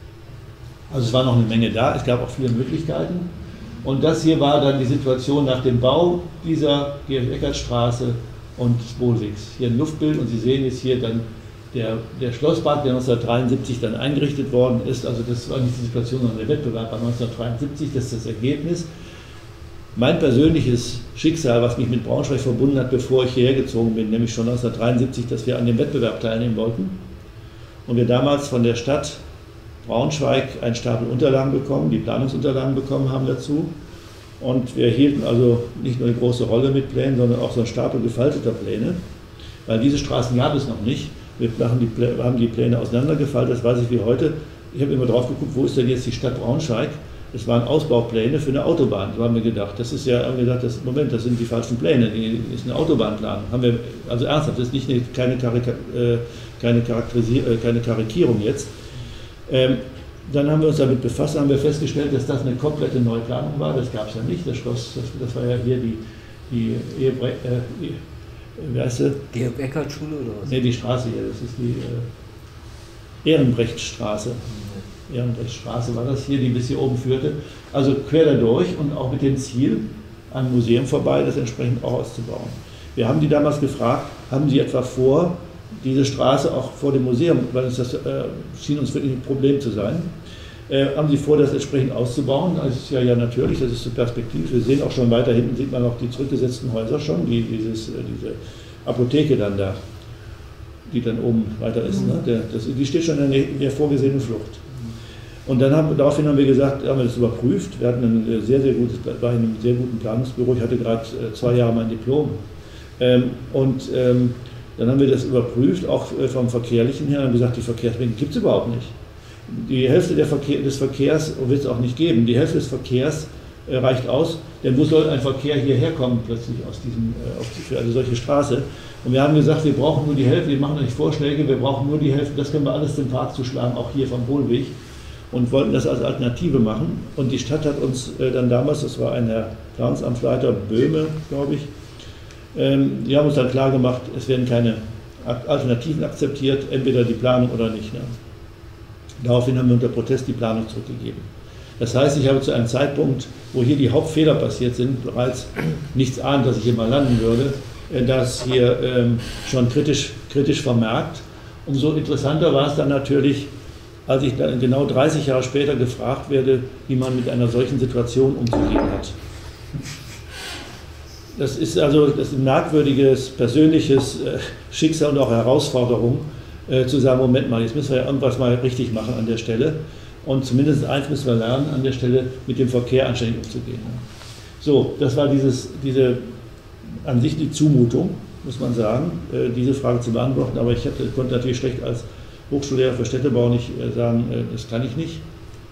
Also es war noch eine Menge da, es gab auch viele Möglichkeiten. Und das hier war dann die Situation nach dem Bau dieser Georg-Eckert-Straße und des Bohlwegs. Hier ein Luftbild und Sie sehen jetzt hier dann der Schlosspark, der 1973 dann eingerichtet worden ist, also das war nicht die Situation, sondern der Wettbewerb war 1973, das ist das Ergebnis. Mein persönliches Schicksal, was mich mit Braunschweig verbunden hat, bevor ich hierher gezogen bin, nämlich schon 1973, dass wir an dem Wettbewerb teilnehmen wollten und wir damals von der Stadt Braunschweig einen Stapel Unterlagen bekommen, die Planungsunterlagen bekommen haben dazu und wir erhielten also nicht nur eine große Rolle mit Plänen, sondern auch so einen Stapel gefalteter Pläne, weil diese Straßen gab es noch nicht. Wir haben die Pläne auseinandergefaltet, das weiß ich wie heute. Ich habe immer drauf geguckt, wo ist denn jetzt die Stadt Braunschweig? Es waren Ausbaupläne für eine Autobahn, so haben wir gedacht. Das ist ja, haben wir gedacht, Moment, das sind die falschen Pläne, das ist eine Autobahnplanung. Haben wir, also ernsthaft, das ist nicht keine Karikierung jetzt. Dann haben wir uns damit befasst, haben wir festgestellt, dass das eine komplette Neuplanung war. Das gab es ja nicht, das Schloss, das war ja hier die wie heißt sie? Georg-Eckert-Schule oder was? Ne, die Straße hier, das ist die Ehrenbrechtstraße. Ehrenbrechtstraße war das hier, die bis hier oben führte. Also quer dadurch und auch mit dem Ziel, an einem Museum vorbei, das entsprechend auch auszubauen. Wir haben die damals gefragt, haben Sie etwa vor, diese Straße auch vor dem Museum, weil das schien uns wirklich ein Problem zu sein, haben Sie vor, das entsprechend auszubauen? Das ist ja natürlich, das ist so perspektivisch. Wir sehen auch schon weiter hinten, sieht man auch die zurückgesetzten Häuser schon, diese Apotheke dann da. die dann oben weiter ist. Ne? Die steht schon in der vorgesehenen Flucht. Und dann daraufhin haben wir gesagt, haben wir das überprüft. Wir hatten ein sehr gutes, war in einem sehr guten Planungsbüro. Ich hatte gerade 2 Jahre mein Diplom. Dann haben wir das überprüft, auch vom Verkehrlichen her, und haben gesagt, die Verkehrswege gibt es überhaupt nicht. Die Hälfte des Verkehrs wird es auch nicht geben. Die Hälfte des Verkehrs reicht aus, denn wo soll ein Verkehr hierher kommen plötzlich für eine solche Straße? Und wir haben gesagt, wir brauchen nur die Hälfte, wir machen nicht Vorschläge, wir brauchen nur die Hälfte, das können wir alles dem Park zuschlagen, auch hier vom Hohlweg, und wollten das als Alternative machen. Und die Stadt hat uns dann damals, das war ein Herr Planungsamtsleiter Böhme, glaube ich, die haben uns dann klar gemacht, es werden keine Alternativen akzeptiert, entweder die Planung oder nicht. Ne? Daraufhin haben wir unter Protest die Planung zurückgegeben. Das heißt, ich habe zu einem Zeitpunkt, wo hier die Hauptfehler passiert sind, bereits nichts ahnt, dass ich hier mal landen würde, das hier schon kritisch vermerkt. Umso interessanter war es dann natürlich, als ich dann genau 30 Jahre später gefragt werde, wie man mit einer solchen Situation umzugehen hat. Das ist ein merkwürdiges persönliches Schicksal und auch Herausforderung, zu sagen, Moment mal, jetzt müssen wir ja irgendwas mal richtig machen an der Stelle. Und zumindest eins müssen wir lernen, an der Stelle mit dem Verkehr anständig umzugehen. So, das war diese an sich die Zumutung, muss man sagen, diese Frage zu beantworten. Aber ich konnte natürlich schlecht als Hochschullehrer für Städtebau nicht sagen, das kann ich nicht.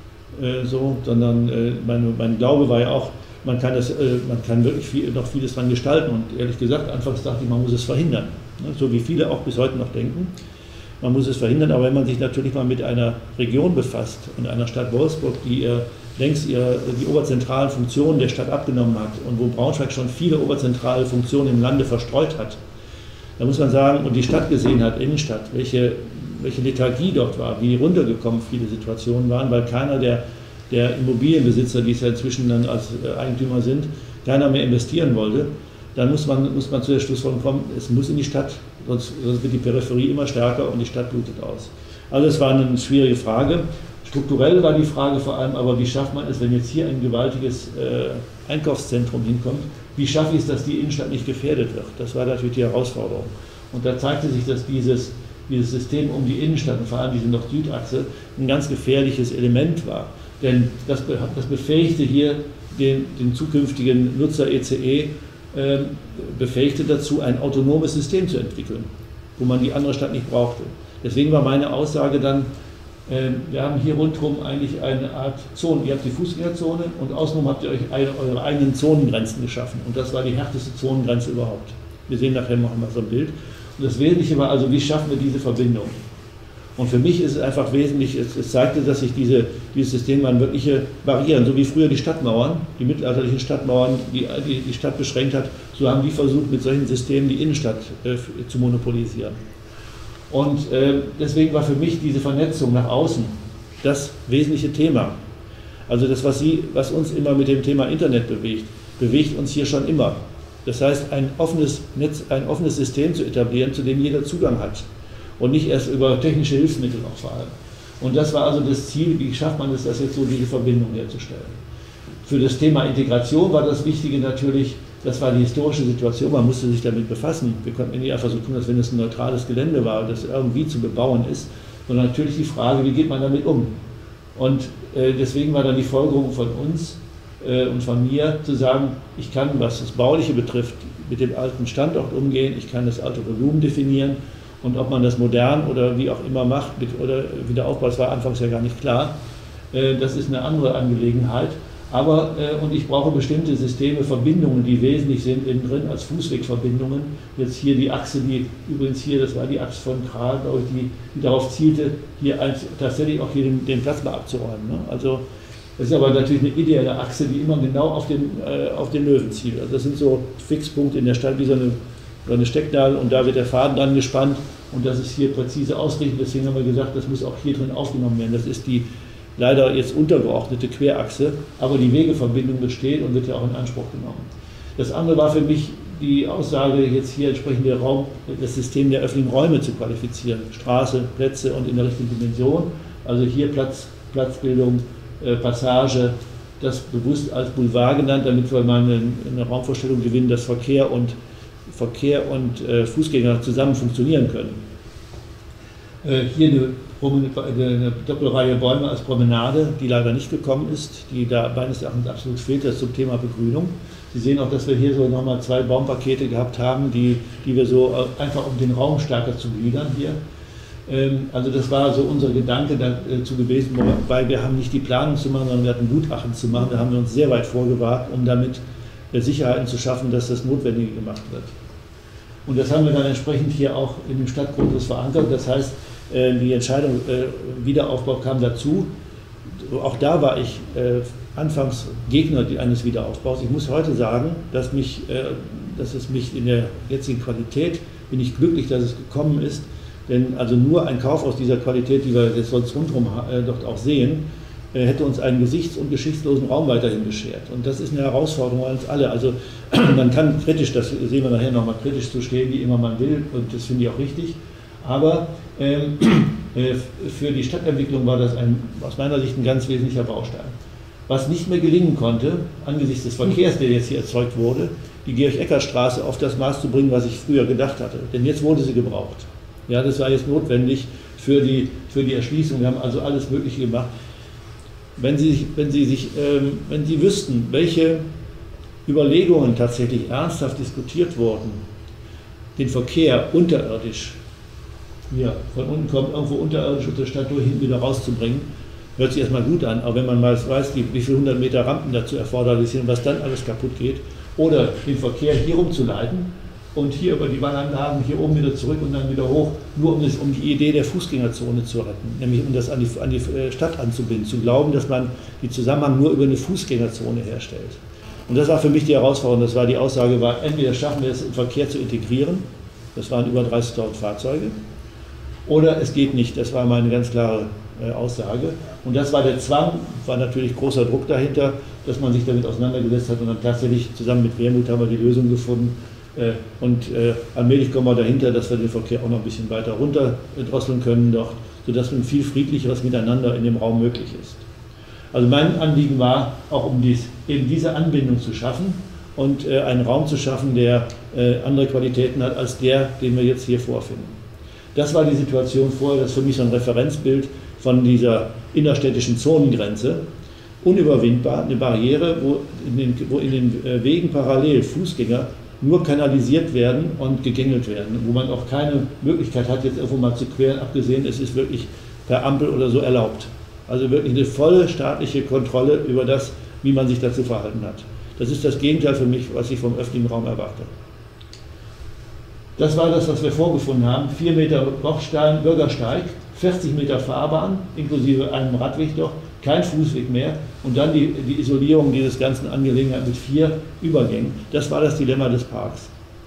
Sondern mein Glaube war ja auch, man kann wirklich noch vieles dran gestalten. Und ehrlich gesagt, anfangs dachte ich, man muss es verhindern. Ne? So wie viele auch bis heute noch denken. Man muss es verhindern, aber wenn man sich natürlich mal mit einer Region befasst und einer Stadt Wolfsburg, die längst die oberzentralen Funktionen der Stadt abgenommen hat und wo Braunschweig schon viele oberzentrale Funktionen im Lande verstreut hat, da muss man sagen, und die Stadt gesehen hat, Innenstadt, welche Lethargie dort war, wie runtergekommen viele Situationen waren, weil keiner der Immobilienbesitzer, die es ja inzwischen dann als Eigentümer sind, keiner mehr investieren wollte, dann muss man zu der Schlussfolgerung kommen, es muss in die Stadt, sonst wird die Peripherie immer stärker und die Stadt blutet aus. Also es war eine schwierige Frage. Strukturell war die Frage vor allem aber, wie schafft man es, wenn jetzt hier ein gewaltiges Einkaufszentrum hinkommt, wie schaffe ich es, dass die Innenstadt nicht gefährdet wird? Das war natürlich die Herausforderung. Und da zeigte sich, dass dieses System um die Innenstadt und vor allem diese Nord-Süd-Achse ein ganz gefährliches Element war. Denn das befähigte hier den zukünftigen Nutzer ECE, befähigte dazu, ein autonomes System zu entwickeln, wo man die andere Stadt nicht brauchte. Deswegen war meine Aussage dann, wir haben hier rundherum eigentlich eine Art Zone. Ihr habt die Fußgängerzone und außenrum habt ihr euch eure eigenen Zonengrenzen geschaffen. Und das war die härteste Zonengrenze überhaupt. Wir sehen nachher noch mal so ein Bild. Und das Wesentliche war also, wie schaffen wir diese Verbindung? Und für mich ist es einfach wesentlich, es zeigte, dass sich dieses System an wirkliche Barrieren, so wie früher die Stadtmauern, die mittelalterlichen Stadtmauern, die Stadt beschränkt hat, so haben die versucht, mit solchen Systemen die Innenstadt zu monopolisieren. Und deswegen war für mich diese Vernetzung nach außen das wesentliche Thema. Also das, was uns immer mit dem Thema Internet bewegt uns hier schon immer. Das heißt, ein offenes Netz, ein offenes System zu etablieren, zu dem jeder Zugang hat. Und nicht erst über technische Hilfsmittel auch vor allem. Und das war also das Ziel, wie schafft man es, das jetzt so diese Verbindung herzustellen. Für das Thema Integration war das Wichtige natürlich, das war die historische Situation, man musste sich damit befassen. Wir konnten nicht einfach so tun, als wenn es ein neutrales Gelände war, das irgendwie zu bebauen ist, sondern natürlich die Frage, wie geht man damit um? Und deswegen war dann die Folgerung von uns und von mir zu sagen, ich kann, was das Bauliche betrifft, mit dem alten Standort umgehen, ich kann das alte Volumen definieren. Und ob man das modern oder wie auch immer macht oder wieder aufbaut, das war anfangs ja gar nicht klar. Das ist eine andere Angelegenheit. Aber, und ich brauche bestimmte Systeme, Verbindungen, die wesentlich sind innen drin, als Fußwegverbindungen. Jetzt hier die Achse, die übrigens hier, das war die Achse von Kral, glaube ich, die darauf zielte, hier tatsächlich auch hier den Platz mal abzuräumen. Ne? Also, das ist aber natürlich eine ideelle Achse, die immer genau auf den Löwen zielt. Also das sind so Fixpunkte in der Stadt, wie so eine Stecknadel, und da wird der Faden dran gespannt und das ist hier präzise ausgerichtet. Deswegen haben wir gesagt, das muss auch hier drin aufgenommen werden. Das ist die leider jetzt untergeordnete Querachse, aber die Wegeverbindung besteht und wird ja auch in Anspruch genommen. Das andere war für mich die Aussage, jetzt hier entsprechend das System der öffentlichen Räume zu qualifizieren. Straße, Plätze und in der richtigen Dimension. Also hier Platzbildung, Passage, das bewusst als Boulevard genannt, damit wir mal eine Raumvorstellung gewinnen, dass Verkehr und Fußgänger zusammen funktionieren können. Hier eine Doppelreihe Bäume als Promenade, die leider nicht gekommen ist, die da meines Erachtens absolut fehlt, das zum Thema Begrünung. Sie sehen auch, dass wir hier so nochmal 2 Baumpakete gehabt haben, die wir so einfach um den Raum stärker zu gliedern hier. Also das war so unser Gedanke dazu gewesen, weil wir haben nicht die Planung zu machen, sondern wir hatten Gutachten zu machen. Da haben wir uns sehr weit vorgewagt, um damit Sicherheiten zu schaffen, dass das Notwendige gemacht wird. Und das haben wir dann entsprechend hier auch in dem Stadtgrundriss verankert. Das heißt, die Entscheidung Wiederaufbau kam dazu. Auch da war ich anfangs Gegner eines Wiederaufbaus. Ich muss heute sagen, dass es mich in der jetzigen Qualität, bin ich glücklich, dass es gekommen ist. Denn also nur ein Kauf aus dieser Qualität, die wir jetzt sonst rundherum dort auch sehen, hätte uns einen geschichts- und geschichtslosen Raum weiterhin beschert. Und das ist eine Herausforderung an uns alle. Also man kann kritisch, das sehen wir nachher nochmal, kritisch zu stehen, wie immer man will, und das finde ich auch richtig. Aber für die Stadtentwicklung war das aus meiner Sicht ein ganz wesentlicher Baustein. Was nicht mehr gelingen konnte, angesichts des Verkehrs, der jetzt hier erzeugt wurde, die Georg-Eckert-Straße auf das Maß zu bringen, was ich früher gedacht hatte. Denn jetzt wurde sie gebraucht. Ja, das war jetzt notwendig für die Erschließung. Wir haben also alles Mögliche gemacht. Wenn Sie wüssten, welche Überlegungen tatsächlich ernsthaft diskutiert wurden, den Verkehr unterirdisch, ja, von unten kommt, irgendwo unterirdisch aus der Stadt durch, hinten wieder rauszubringen, hört sich erstmal gut an, aber wenn man mal weiß, wie viele 100 Meter Rampen dazu erforderlich sind und was dann alles kaputt geht, oder den Verkehr hier rumzuleiten und hier über die Wallanlagen, hier oben wieder zurück und dann wieder hoch, nur um die Idee der Fußgängerzone zu retten, nämlich um das an die Stadt anzubinden, zu glauben, dass man den Zusammenhang nur über eine Fußgängerzone herstellt. Und das war für mich die Herausforderung, die Aussage war, entweder schaffen wir es, im Verkehr zu integrieren, das waren über 30.000 Fahrzeuge, oder es geht nicht, das war meine ganz klare Aussage. Und das war der Zwang, war natürlich großer Druck dahinter, dass man sich damit auseinandergesetzt hat und dann tatsächlich zusammen mit Wermut haben wir die Lösung gefunden. Und allmählich kommen wir dahinter, dass wir den Verkehr auch noch ein bisschen weiter runterdrosseln können, sodass ein viel friedlicheres Miteinander in dem Raum möglich ist. Also mein Anliegen war, auch um eben diese Anbindung zu schaffen und einen Raum zu schaffen, der andere Qualitäten hat als der, den wir jetzt hier vorfinden. Das war die Situation vorher, das ist für mich so ein Referenzbild von dieser innerstädtischen Zonengrenze. Unüberwindbar, eine Barriere, wo in den Wegen parallel Fußgänger nur kanalisiert werden und gegängelt werden, wo man auch keine Möglichkeit hat, jetzt irgendwo mal zu queren, abgesehen, es ist wirklich per Ampel oder so erlaubt. Also wirklich eine volle staatliche Kontrolle über das, wie man sich dazu verhalten hat. Das ist das Gegenteil für mich, was ich vom öffentlichen Raum erwarte. Das war das, was wir vorgefunden haben. 4 Meter Bürgersteig, 40 Meter Fahrbahn, inklusive einem Radweg doch, kein Fußweg mehr und dann die Isolierung dieses ganzen Angelegenheit mit 4 Übergängen. Das war das Dilemma des Parks.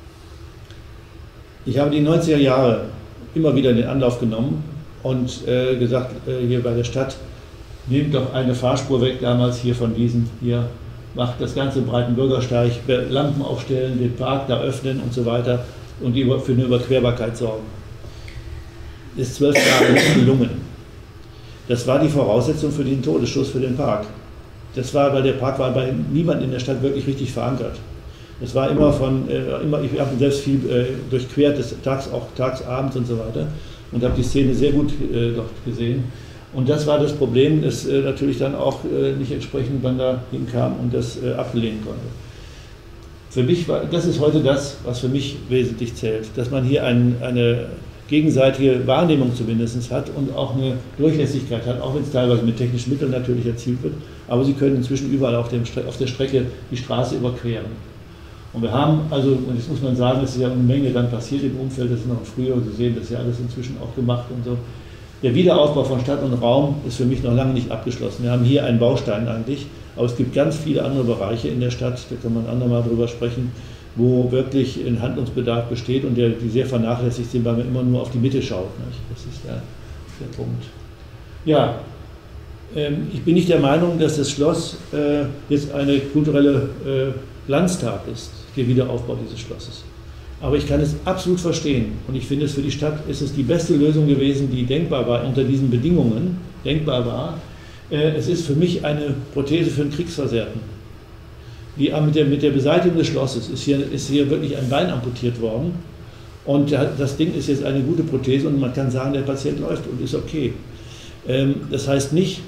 Ich habe die 90er Jahre immer wieder in den Anlauf genommen und gesagt, hier bei der Stadt, nehmt doch eine Fahrspur weg, damals hier von diesen, hier macht das ganze breiten Bürgersteig, Lampen aufstellen, den Park da öffnen und so weiter und für eine Überquerbarkeit sorgen. Ist 12 Jahre nicht gelungen. Das war die Voraussetzung für den Todesstoß für den Park. Das war, weil der Park war bei niemand in der Stadt wirklich richtig verankert. Das war immer ich habe selbst viel durchquert, tags, abends und so weiter und habe die Szene sehr gut dort gesehen. Und das war das Problem, das natürlich dann auch nicht entsprechend man da hinkam und das ablehnen konnte. Für mich das ist heute das, was für mich wesentlich zählt, dass man hier eine gegenseitige Wahrnehmung zumindest hat und auch eine Durchlässigkeit hat, auch wenn es teilweise mit technischen Mitteln natürlich erzielt wird, aber sie können inzwischen überall auf der Strecke die Straße überqueren. Und wir haben, also, und jetzt muss man sagen, es ist ja eine Menge dann passiert im Umfeld, das ist noch früher gesehen, das ist ja alles inzwischen auch gemacht und so. Der Wiederaufbau von Stadt und Raum ist für mich noch lange nicht abgeschlossen. Wir haben hier einen Baustein eigentlich, aber es gibt ganz viele andere Bereiche in der Stadt, da kann man andermal drüber sprechen, wo wirklich ein Handlungsbedarf besteht und die sehr vernachlässigt sind, weil man immer nur auf die Mitte schaut. Nicht? Das ist der Punkt. Ja, ich bin nicht der Meinung, dass das Schloss jetzt eine kulturelle Glanztat ist, der Wiederaufbau dieses Schlosses. Aber ich kann es absolut verstehen und ich finde, für die Stadt ist es die beste Lösung gewesen, die denkbar war, unter diesen Bedingungen denkbar war. Es ist für mich eine Prothese für einen Kriegsversehrten. Mit der Beseitigung des Schlosses ist hier wirklich ein Bein amputiert worden Und das Ding ist jetzt eine gute Prothese und man kann sagen, der Patient läuft und ist okay. Das heißt nicht,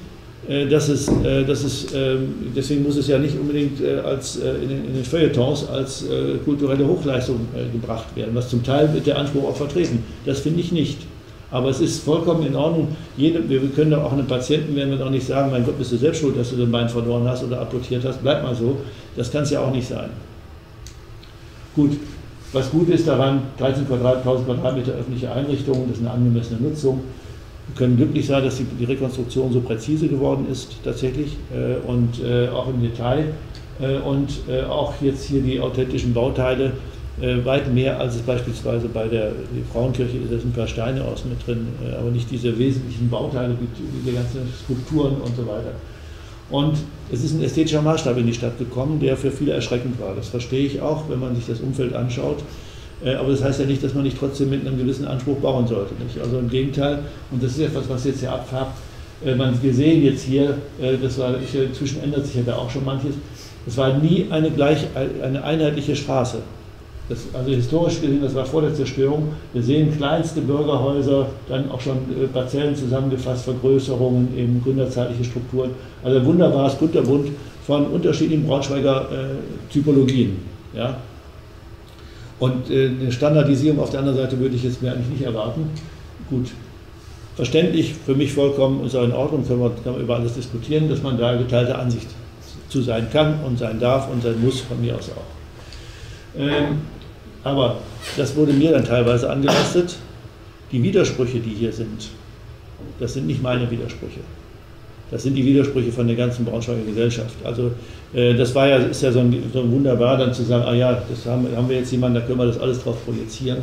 deswegen muss es ja nicht unbedingt in den Feuilletons als kulturelle Hochleistung gebracht werden, was zum Teil wird der Anspruch auch vertreten. Das finde ich nicht. Aber es ist vollkommen in Ordnung. Wir können doch auch einem Patienten, werden wir doch nicht sagen, mein Gott, bist du selbst schuld, dass du dein Bein verloren hast oder amputiert hast, bleib mal so. Das kann es ja auch nicht sein. Gut, was gut ist daran, 13.000 Quadratmeter öffentliche Einrichtungen, das ist eine angemessene Nutzung. Wir können glücklich sein, dass die Rekonstruktion so präzise geworden ist tatsächlich und auch im Detail und auch jetzt hier die authentischen Bauteile weit mehr, als es beispielsweise bei der Frauenkirche ist, da sind ein paar Steine aus mit drin, aber nicht diese wesentlichen Bauteile, diese ganzen Skulpturen und so weiter. Und es ist ein ästhetischer Maßstab in die Stadt gekommen, der für viele erschreckend war. Das verstehe ich auch, wenn man sich das Umfeld anschaut. Aber das heißt ja nicht, dass man nicht trotzdem mit einem gewissen Anspruch bauen sollte. Nicht? Also im Gegenteil, und das ist etwas, was jetzt hier abfärbt. Wir sehen jetzt hier, inzwischen ändert sich ja da auch schon manches, es war nie eine einheitliche Straße. Also historisch gesehen, das war vor der Zerstörung. Wir sehen kleinste Bürgerhäuser, dann auch schon Parzellen zusammengefasst, Vergrößerungen, eben gründerzeitliche Strukturen. Also ein wunderbares Kunterbund von unterschiedlichen Braunschweiger Typologien. Ja? Und eine Standardisierung auf der anderen Seite würde ich jetzt mir eigentlich nicht erwarten. Gut, verständlich, für mich vollkommen, ist auch in Ordnung, kann man über alles diskutieren, dass man da geteilter Ansicht zu sein kann und sein darf und sein muss, von mir aus auch. Aber das wurde mir dann teilweise angelastet. Die Widersprüche, die hier sind, das sind nicht meine Widersprüche. Das sind die Widersprüche von der ganzen Braunschweiger Gesellschaft. Also das ist ja so ein wunderbar, dann zu sagen, ah ja, das haben wir jetzt jemanden, da können wir das alles drauf projizieren.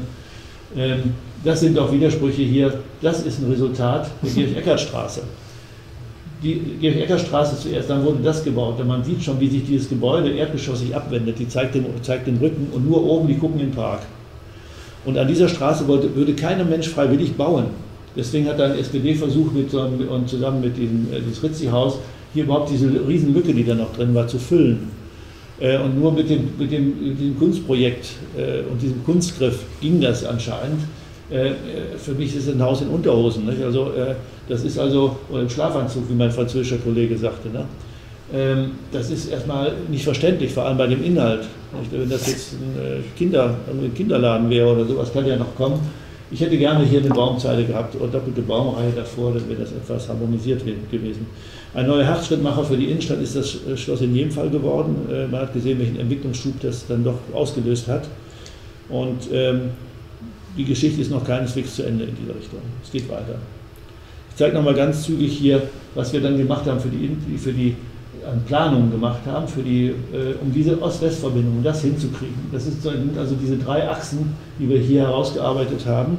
Das sind doch Widersprüche hier. Das ist ein Resultat der Georg-Eckert-Straße. Die Georg-Eckert-Straße zuerst, dann wurde das gebaut. Und man sieht schon, wie sich dieses Gebäude erdgeschossig abwendet. Die zeigt den Rücken und nur oben, die gucken in den Park. Und an dieser Straße würde kein Mensch freiwillig bauen. Deswegen hat dann SPD versucht, zusammen mit diesem Ritzi-Haus, hier überhaupt diese Riesenlücke, die da noch drin war, zu füllen. Und nur mit dem Kunstprojekt und diesem Kunstgriff ging das anscheinend. Für mich ist es ein Haus in Unterhosen. Nicht? Also, das ist also, oder im Schlafanzug, wie mein französischer Kollege sagte. Ne? Das ist erstmal nicht verständlich, vor allem bei dem Inhalt. Nicht? Wenn das jetzt ein Kinderladen wäre oder sowas, kann ja noch kommen. Ich hätte gerne hier eine Baumzeile gehabt oder doppelte Baumreihe davor, dann wäre das etwas harmonisiert gewesen. Ein neuer Herzschrittmacher für die Innenstadt ist das Schloss in jedem Fall geworden. Man hat gesehen, welchen Entwicklungsschub das dann doch ausgelöst hat. Und die Geschichte ist noch keineswegs zu Ende in dieser Richtung. Es geht weiter. Ich zeige nochmal ganz zügig hier, was wir dann gemacht haben für die Planungen gemacht haben, um diese Ost-West-Verbindung, um das hinzukriegen. Das sind also diese 3 Achsen, die wir hier herausgearbeitet haben,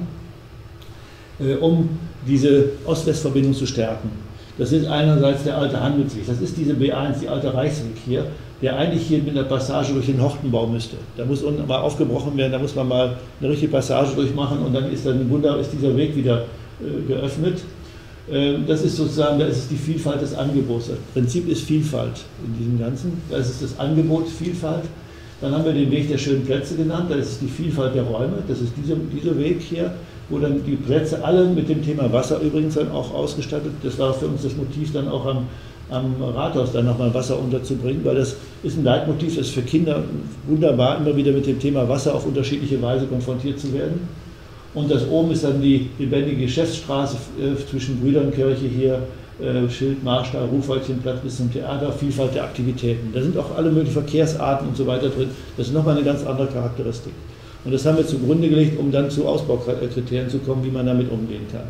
um diese Ost-West-Verbindung zu stärken. Das ist einerseits der alte Handelsweg, das ist diese B1, die alte Reichsweg hier, der eigentlich hier mit der Passage durch den Hortenbau müsste. Da muss unten mal aufgebrochen werden, da muss man mal eine richtige Passage durchmachen und dann ist dieser Weg wieder geöffnet. Das ist sozusagen, da ist es die Vielfalt des Angebots. Das Prinzip ist Vielfalt in diesem Ganzen. Da ist es das Angebot Vielfalt. Dann haben wir den Weg der schönen Plätze genannt. Da ist es die Vielfalt der Räume. Das ist dieser Weg hier, wo dann die Plätze alle mit dem Thema Wasser übrigens dann auch ausgestattet. Das war für uns das Motiv dann auch am Rathaus dann nochmal Wasser unterzubringen, weil das ist ein Leitmotiv, das ist für Kinder wunderbar, immer wieder mit dem Thema Wasser auf unterschiedliche Weise konfrontiert zu werden. Und das oben ist dann die lebendige Geschäftsstraße zwischen Brüdernkirche hier, Schild, Marstall, Rufwaldchenplatz bis zum Theater, Vielfalt der Aktivitäten. Da sind auch alle möglichen Verkehrsarten und so weiter drin. Das ist nochmal eine ganz andere Charakteristik. Und das haben wir zugrunde gelegt, um dann zu Ausbaukriterien zu kommen, wie man damit umgehen kann.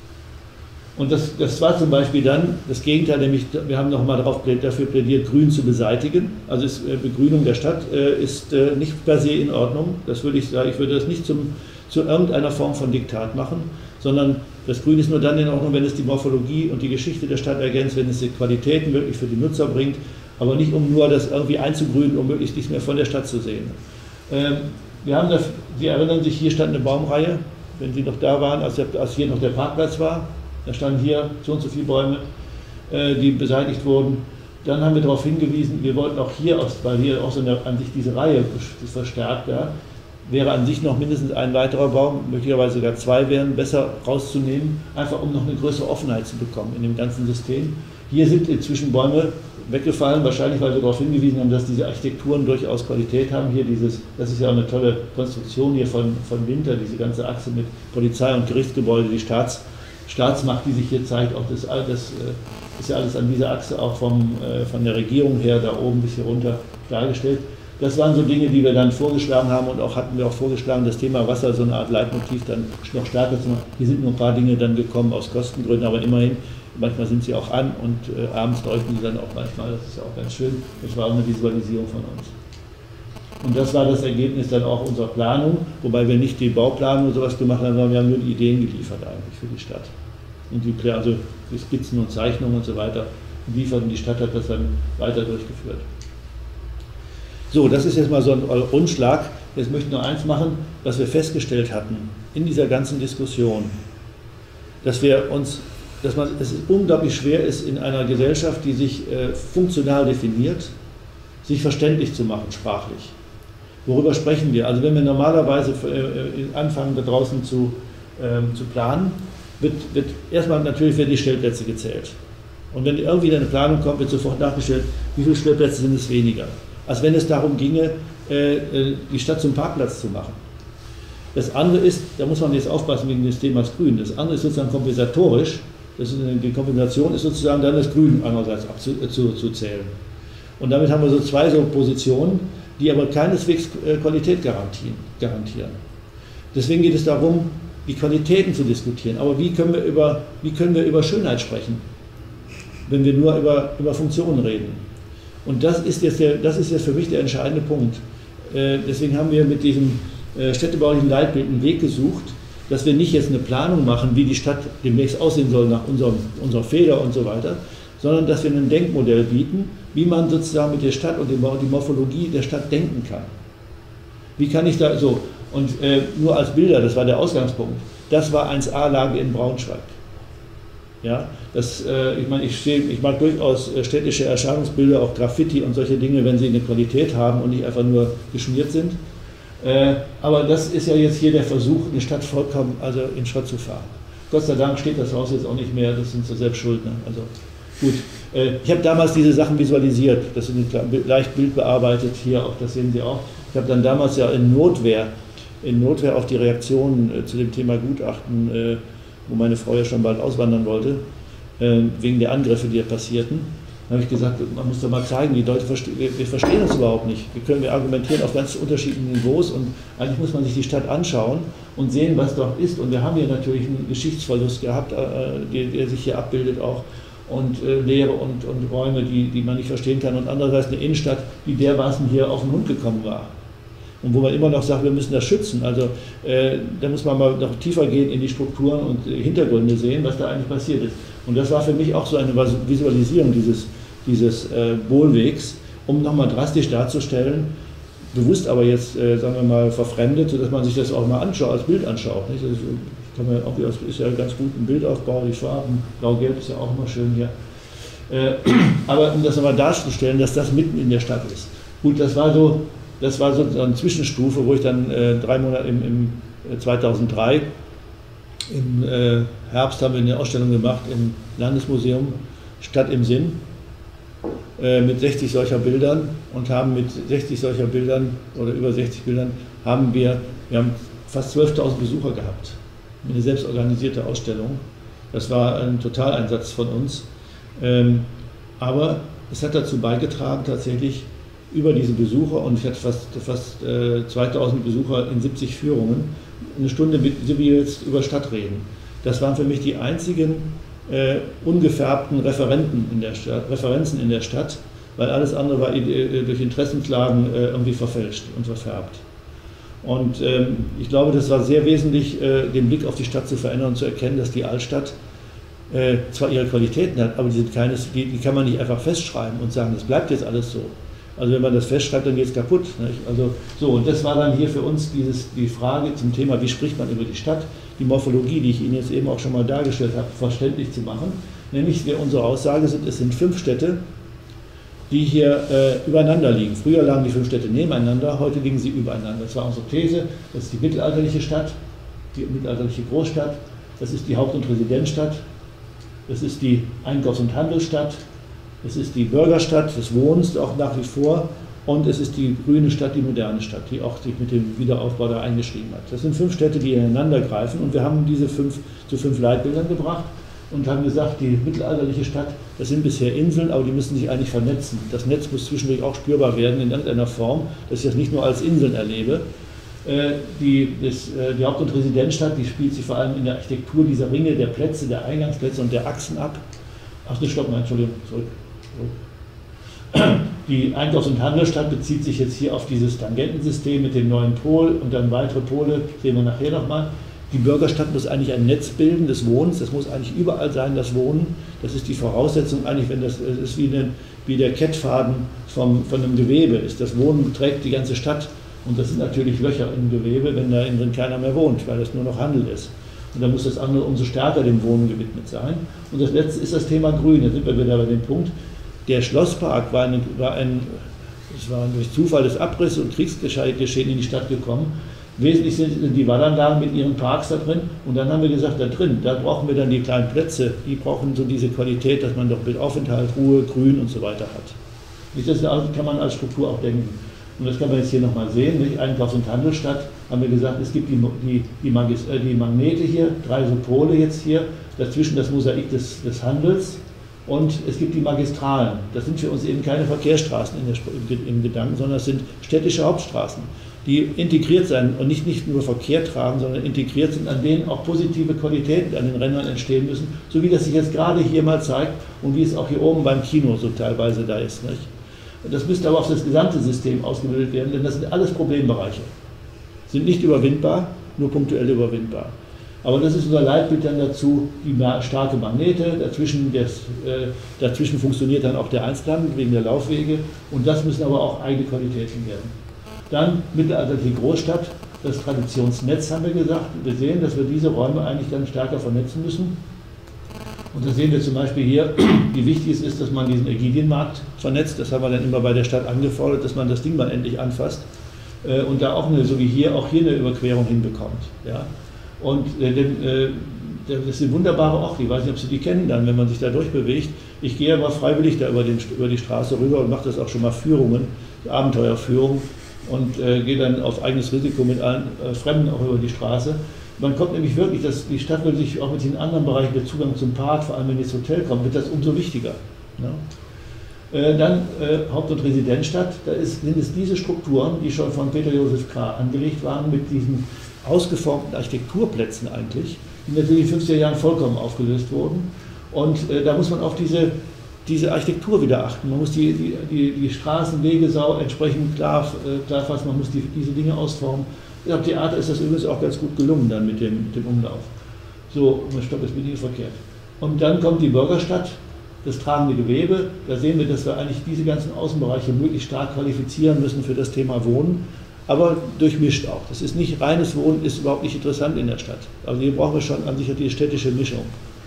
Und das war zum Beispiel dann das Gegenteil, nämlich wir haben nochmal dafür plädiert, Grün zu beseitigen. Also Begrünung der Stadt ist nicht per se in Ordnung. Das würde ich sagen, ich würde das nicht zu irgendeiner Form von Diktat machen, sondern das Grün ist nur dann in Ordnung, wenn es die Morphologie und die Geschichte der Stadt ergänzt, wenn es die Qualitäten wirklich für die Nutzer bringt, aber nicht um nur das irgendwie einzugrünen, um möglichst nichts mehr von der Stadt zu sehen. Sie erinnern sich, hier stand eine Baumreihe, wenn Sie noch da waren, als hier noch der Parkplatz war. Da standen hier so und so viele Bäume, die beseitigt wurden. Dann haben wir darauf hingewiesen, wir wollten auch hier, weil hier auch so an sich diese Reihe ist verstärkt, ja, wäre an sich noch mindestens ein weiterer Bau, möglicherweise sogar 2 wären besser rauszunehmen, einfach um noch eine größere Offenheit zu bekommen in dem ganzen System. Hier sind inzwischen Bäume weggefallen, wahrscheinlich weil wir darauf hingewiesen haben, dass diese Architekturen durchaus Qualität haben. Hier das ist ja auch eine tolle Konstruktion hier von Winter, diese ganze Achse mit Polizei- und Gerichtsgebäude, die Staatsmacht, die sich hier zeigt, auch das ist ja alles an dieser Achse auch von der Regierung her, da oben bis hier runter dargestellt. Das waren so Dinge, die wir dann vorgeschlagen haben und auch hatten wir auch vorgeschlagen, das Thema Wasser, so eine Art Leitmotiv dann noch stärker zu machen. Hier sind nur ein paar Dinge dann gekommen aus Kostengründen, aber immerhin, manchmal sind sie auch an und abends leuchten sie dann auch manchmal, das ist ja auch ganz schön. Das war auch eine Visualisierung von uns. Und das war das Ergebnis dann auch unserer Planung, wobei wir nicht die Bauplanung und sowas gemacht haben, sondern wir haben nur die Ideen geliefert eigentlich für die Stadt. Und also die Skizzen und Zeichnungen und so weiter liefert und die Stadt hat das dann weiter durchgeführt. So, das ist jetzt mal so ein Rundschlag. Jetzt möchte ich noch eins machen, was wir festgestellt hatten in dieser ganzen Diskussion, dass es unglaublich schwer ist, in einer Gesellschaft, die sich funktional definiert, sich verständlich zu machen, sprachlich. Worüber sprechen wir? Also wenn wir normalerweise anfangen, da draußen zu planen, wird erstmal natürlich die Stellplätze gezählt. Und wenn irgendwie eine Planung kommt, wird sofort nachgestellt, wie viele Stellplätze sind es weniger. Als wenn es darum ginge, die Stadt zum Parkplatz zu machen. Das andere ist, da muss man jetzt aufpassen wegen des Themas Grün, das andere ist sozusagen kompensatorisch, die Kompensation ist sozusagen dann das Grün andererseits zu zählen. Und damit haben wir so 2 so Positionen, die aber keineswegs Qualität garantieren. Deswegen geht es darum, die Qualitäten zu diskutieren. Aber wie können wir über Schönheit sprechen, wenn wir nur über Funktionen reden? Und das ist jetzt für mich der entscheidende Punkt. Deswegen haben wir mit diesem städtebaulichen Leitbild einen Weg gesucht, dass wir nicht jetzt eine Planung machen, wie die Stadt demnächst aussehen soll nach unserer Feder und so weiter, sondern dass wir ein Denkmodell bieten, wie man sozusagen mit der Stadt und die Morphologie der Stadt denken kann. Wie kann ich da so? Und nur als Bilder, das war der Ausgangspunkt, das war 1A-Lage in Braunschweig. Ja, ich mag durchaus städtische Erscheinungsbilder, auch Graffiti und solche Dinge, wenn sie eine Qualität haben und nicht einfach nur geschmiert sind. Aber das ist ja jetzt hier der Versuch, eine Stadt vollkommen in Schrott zu fahren. Gott sei Dank steht das Haus jetzt auch nicht mehr, das sind so selbst schuld. Ne? Also gut, ich habe damals diese Sachen visualisiert, das sind leicht bildbearbeitet, hier auch, das sehen Sie auch. Ich habe dann damals ja in Notwehr auf die Reaktionen zu dem Thema Gutachten, wo meine Frau ja schon bald auswandern wollte, wegen der Angriffe, die ja passierten, habe ich gesagt, man muss doch mal zeigen, die Leute wir verstehen uns überhaupt nicht. Wir argumentieren auf ganz unterschiedlichen Niveaus und eigentlich muss man sich die Stadt anschauen und sehen, was dort ist. Und wir haben hier natürlich einen Geschichtsverlust gehabt, der sich hier abbildet auch, und Leere und Räume, die man nicht verstehen kann. Und andererseits eine Innenstadt, die dermaßen hier auf den Hund gekommen war. Und wo man immer noch sagt, wir müssen das schützen. Also da muss man mal noch tiefer gehen in die Strukturen und Hintergründe sehen, was da eigentlich passiert ist. Und das war für mich auch so eine Visualisierung dieses Bohlwegs, um nochmal drastisch darzustellen, bewusst aber jetzt, sagen wir mal, verfremdet, sodass man sich das auch mal als Bild anschaut. Nicht? Das ist ja ganz gut ein Bildaufbau, die Farben, blau-gelb ist ja auch immer schön hier. Aber um das nochmal darzustellen, dass das mitten in der Stadt ist. Gut, das war so eine Zwischenstufe, wo ich dann 3 Monate im 2003, im Herbst haben wir eine Ausstellung gemacht im Landesmuseum Stadt im Sinn mit 60 solcher Bildern und haben mit 60 solcher Bildern oder über 60 Bildern wir haben fast 12.000 Besucher gehabt. Eine selbstorganisierte Ausstellung. Das war ein Totaleinsatz von uns. Aber es hat dazu beigetragen, tatsächlich über diese Besucher, und ich hatte fast 2000 Besucher in 70 Führungen, eine Stunde, so wie wir jetzt über Stadt reden. Das waren für mich die einzigen ungefärbten Referenzen in der Stadt, weil alles andere war durch Interessenslagen irgendwie verfälscht und verfärbt. Und ich glaube, das war sehr wesentlich, den Blick auf die Stadt zu verändern und zu erkennen, dass die Altstadt zwar ihre Qualitäten hat, aber die kann man nicht einfach festschreiben und sagen, das bleibt jetzt alles so. Also wenn man das festschreibt, dann geht es kaputt. Nicht? Also so, und das war dann hier für uns die Frage zum Thema, wie spricht man über die Stadt, die Morphologie, die ich Ihnen jetzt eben auch schon mal dargestellt habe, verständlich zu machen. Nämlich unsere Aussage es sind 5 Städte, die hier übereinander liegen. Früher lagen die 5 Städte nebeneinander, heute liegen sie übereinander. Das war unsere These, das ist die mittelalterliche Stadt, die mittelalterliche Großstadt, das ist die Haupt- und Residenzstadt, das ist die Einkaufs- und Handelsstadt, es ist die Bürgerstadt des Wohnens auch nach wie vor und es ist die grüne Stadt, die moderne Stadt, die auch sich mit dem Wiederaufbau da eingeschrieben hat. Das sind 5 Städte, die ineinander greifen und wir haben diese 5 zu 5 Leitbildern gebracht und haben gesagt, die mittelalterliche Stadt, das sind bisher Inseln, aber die müssen sich eigentlich vernetzen. Das Netz muss zwischendurch auch spürbar werden in irgendeiner Form, dass ich das nicht nur als Inseln erlebe. Die Haupt- und Residenzstadt, die spielt sich vor allem in der Architektur dieser Ringe, der Plätze, der Eingangsplätze und der Achsen ab. Ach, ne, stopp mal, Entschuldigung, zurück. Die Einkaufs- und Handelsstadt bezieht sich jetzt hier auf dieses Tangentensystem mit dem neuen Pol und dann weitere Pole, sehen wir nachher nochmal. Die Bürgerstadt muss eigentlich ein Netz bilden des Wohnens, das muss eigentlich überall sein, das Wohnen. Das ist die Voraussetzung eigentlich, wenn das ist wie der Kettfaden von einem Gewebe ist. Das Wohnen trägt die ganze Stadt und das sind natürlich Löcher im Gewebe, wenn da innen drin keiner mehr wohnt, weil das nur noch Handel ist. Und dann muss das andere umso stärker dem Wohnen gewidmet sein. Und das letzte ist das Thema Grün. Da sind wir wieder bei dem Punkt. Der Schlosspark war durch Zufall des Abrisses und Kriegsgeschehen in die Stadt gekommen. Wesentlich sind die Wallanlagen mit ihren Parks da drin. Und dann haben wir gesagt, da drin, da brauchen wir dann die kleinen Plätze. Die brauchen so diese Qualität, dass man doch mit Aufenthalt, Ruhe, Grün und so weiter hat. Das kann man als Struktur auch denken. Und das kann man jetzt hier nochmal sehen. Nicht? Einkaufs- und Handelsstadt haben wir gesagt, es gibt die Magnete hier, 3 so Pole jetzt hier, dazwischen das Mosaik des Handels und es gibt die Magistralen. Das sind für uns eben keine Verkehrsstraßen im Gedanken, sondern es sind städtische Hauptstraßen, die integriert sein und nicht nur Verkehr tragen, sondern integriert sind, an denen auch positive Qualitäten an den Rändern entstehen müssen, so wie das sich jetzt gerade hier mal zeigt und wie es auch hier oben beim Kino so teilweise da ist. Nicht? Das müsste aber auf das gesamte System ausgebildet werden, denn das sind alles Problembereiche. Sind nicht überwindbar, nur punktuell überwindbar. Aber das ist unser Leitbild dann dazu, die starke Magnete, dazwischen funktioniert dann auch der Einzelhandel wegen der Laufwege und das müssen aber auch eigene Qualitäten werden. Dann mittelalterliche Großstadt, das Traditionsnetz haben wir gesagt. Wir sehen, dass wir diese Räume eigentlich dann stärker vernetzen müssen. Und da sehen wir zum Beispiel hier, wie wichtig es ist, dass man diesen Ägidienmarkt vernetzt. Das haben wir dann immer bei der Stadt angefordert, dass man das Ding mal endlich anfasst und da auch so wie hier, auch hier eine Überquerung hinbekommt. Ja? Und das ist eine wunderbare Ort, ich weiß nicht, ob Sie die kennen dann, wenn man sich da durchbewegt. Ich gehe aber freiwillig da über die Straße rüber und mache das auch schon mal Führungen, Abenteuerführungen und gehe dann auf eigenes Risiko mit allen Fremden auch über die Straße. Man kommt nämlich wirklich, die Stadt will sich auch mit den anderen Bereichen, der Zugang zum Park, vor allem wenn ins Hotel kommt, wird das umso wichtiger. Ja? Dann Haupt- und Residenzstadt, sind es diese Strukturen, die schon von Peter Josef Krah angelegt waren, mit diesen ausgeformten Architekturplätzen eigentlich, die natürlich in den 50er Jahren vollkommen aufgelöst wurden. Und da muss man auf diese Architektur wieder achten. Man muss die Straßenwege entsprechend klar fassen, man muss diese Dinge ausformen. Am Theater ist das übrigens auch ganz gut gelungen dann mit dem Umlauf. So, stopp, jetzt bin ich hier verkehrt. Und dann kommt die Bürgerstadt, das tragende Gewebe. Da sehen wir, dass wir eigentlich diese ganzen Außenbereiche möglichst stark qualifizieren müssen für das Thema Wohnen, aber durchmischt auch. Das ist nicht reines Wohnen, ist überhaupt nicht interessant in der Stadt. Also hier brauchen wir schon an sich die städtische Mischung.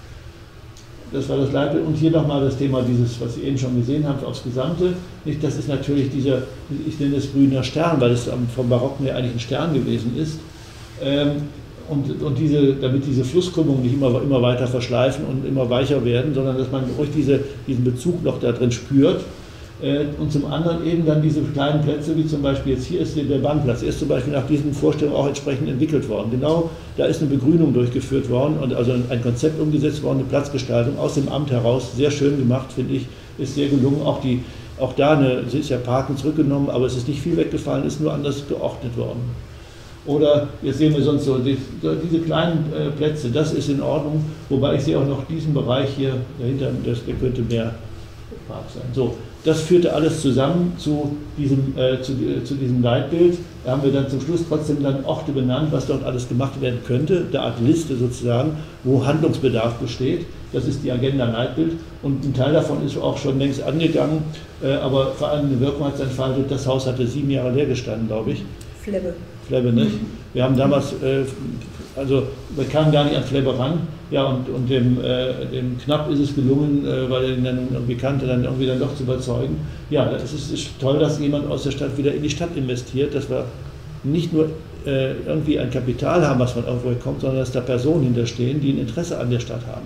Das war das Leitbild. Und hier nochmal das Thema was Sie eben schon gesehen haben, aufs Gesamte. Das ist natürlich ich nenne es grüner Stern, weil es vom Barock her eigentlich ein Stern gewesen ist. Damit diese Flusskrümmungen nicht immer weiter verschleifen und immer weicher werden, sondern dass man ruhig diesen Bezug noch da drin spürt. Und zum anderen eben dann diese kleinen Plätze, wie zum Beispiel jetzt hier ist der Bahnplatz, der ist zum Beispiel nach diesen Vorstellungen auch entsprechend entwickelt worden. Genau, da ist eine Begrünung durchgeführt worden und also ein Konzept umgesetzt worden, eine Platzgestaltung aus dem Amt heraus, sehr schön gemacht, finde ich, ist sehr gelungen. Es ist ja Parken zurückgenommen, aber es ist nicht viel weggefallen, ist nur anders geordnet worden. Oder jetzt sehen wir sonst so diese kleinen Plätze, das ist in Ordnung, wobei ich sehe auch noch diesen Bereich hier dahinter, der könnte mehr Park sein. So. Das führte alles zusammen zu diesem Leitbild. Da haben wir dann zum Schluss trotzdem dann Orte benannt, was dort alles gemacht werden könnte, eine Art Liste sozusagen, wo Handlungsbedarf besteht. Das ist die Agenda-Leitbild und ein Teil davon ist auch schon längst angegangen, aber vor allem eine Wirkung hat es entfaltet. Das Haus hatte 7 Jahre leer gestanden, glaube ich. Flebbe, nicht? Wir haben damals also man kam gar nicht an Flebbe ran, ja, und dem Knapp ist es gelungen, weil er ihn dann irgendwie kannte, dann irgendwie dann doch zu überzeugen. Ja, es ist toll, dass jemand aus der Stadt wieder in die Stadt investiert, dass wir nicht nur irgendwie ein Kapital haben, was von irgendwo kommt, sondern dass da Personen hinterstehen, die ein Interesse an der Stadt haben.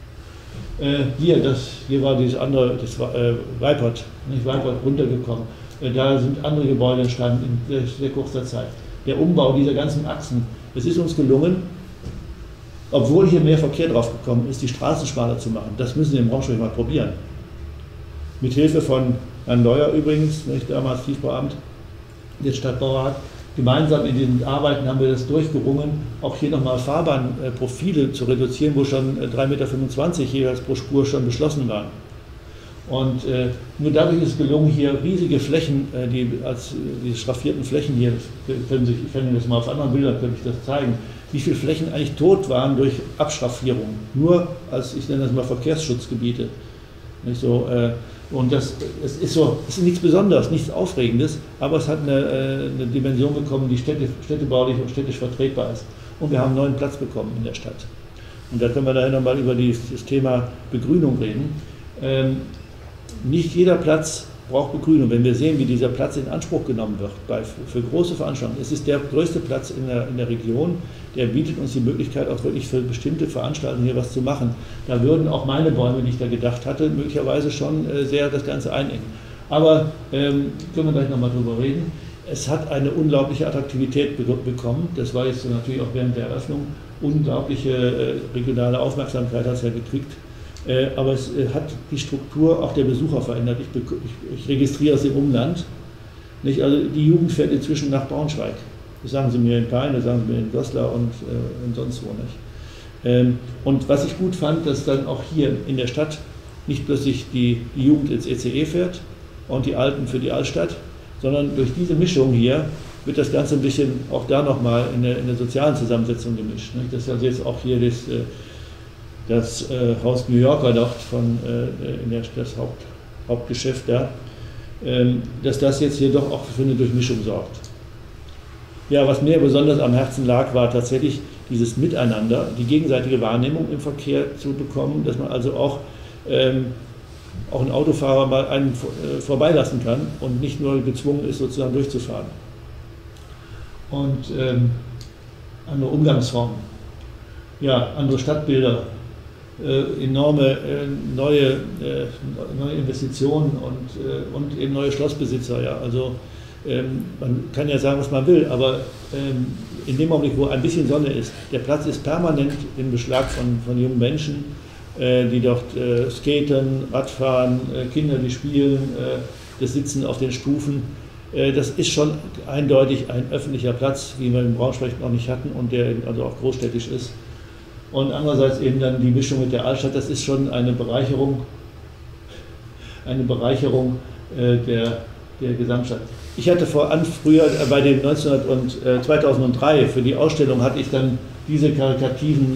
Hier war dieses andere, das war Weipert, nicht Weipert runtergekommen. Da sind andere Gebäude entstanden in sehr kurzer Zeit. Der Umbau dieser ganzen Achsen, es ist uns gelungen, obwohl hier mehr Verkehr drauf gekommen ist, die Straßen schmaler zu machen. Das müssen Sie in Braunschweig mal probieren. Mit Hilfe von Herrn Leuer übrigens, nicht, damals Tiefbauamt, jetzt Stadtbaurat, gemeinsam in diesen Arbeiten haben wir das durchgerungen, auch hier nochmal Fahrbahnprofile zu reduzieren, wo schon 3,25 Meter jeweils pro Spur schon beschlossen waren. Und nur dadurch ist es gelungen, hier riesige Flächen, die schraffierten Flächen hier, ich kann Ihnen das mal auf anderen Bildern könnte ich das zeigen, wie viele Flächen eigentlich tot waren durch Abschraffierung, nur als, ich nenne das mal Verkehrsschutzgebiete. Nicht so, und es ist nichts Besonderes, nichts Aufregendes, aber es hat eine Dimension bekommen, die städtebaulich und städtisch vertretbar ist. Und wir haben einen neuen Platz bekommen in der Stadt. Und da können wir daher nochmal über das Thema Begrünung reden. Nicht jeder Platz braucht Begrünung. Wenn wir sehen, wie dieser Platz in Anspruch genommen wird für große Veranstaltungen, es ist der größte Platz in der Region, der bietet uns die Möglichkeit, auch wirklich für bestimmte Veranstaltungen hier was zu machen. Da würden auch meine Bäume, die ich da gedacht hatte, möglicherweise schon sehr das Ganze einengen. Aber können wir gleich nochmal drüber reden. Es hat eine unglaubliche Attraktivität bekommen. Das war jetzt natürlich auch während der Eröffnung. Unglaubliche regionale Aufmerksamkeit hat es ja gekriegt. Aber es hat die Struktur auch der Besucher verändert. Ich registriere es im Umland. Nicht? Also die Jugend fährt inzwischen nach Braunschweig. Das sagen sie mir in Peine, das sagen sie mir in Goslar und sonst wo nicht. Und was ich gut fand, dass dann auch hier in der Stadt nicht plötzlich die Jugend ins ECE fährt und die Alten für die Altstadt, sondern durch diese Mischung hier wird das Ganze ein bisschen auch da nochmal in der sozialen Zusammensetzung gemischt. Nicht? Das ist also jetzt auch hier das Haus New Yorker dort das Hauptgeschäft da, dass das jetzt hier doch auch für eine Durchmischung sorgt. Ja, was mir besonders am Herzen lag, war tatsächlich dieses Miteinander, die gegenseitige Wahrnehmung im Verkehr zu bekommen, dass man also auch einen Autofahrer mal einen vorbeilassen kann und nicht nur gezwungen ist, sozusagen durchzufahren. Und andere Umgangsformen, ja, andere Stadtbilder, enorme neue Investitionen und eben neue Schlossbesitzer. Ja. Also man kann ja sagen, was man will, aber in dem Augenblick, wo ein bisschen Sonne ist, der Platz ist permanent im Beschlag von jungen Menschen, die dort skaten, Radfahren, Kinder, die spielen, das Sitzen auf den Stufen. Das ist schon eindeutig ein öffentlicher Platz, wie wir in Braunschweig noch nicht hatten und der also auch großstädtisch ist. Und andererseits eben dann die Mischung mit der Altstadt, das ist schon eine Bereicherung der Gesamtstadt. Ich hatte früher bei den 2003 für die Ausstellung hatte ich dann diese karikativen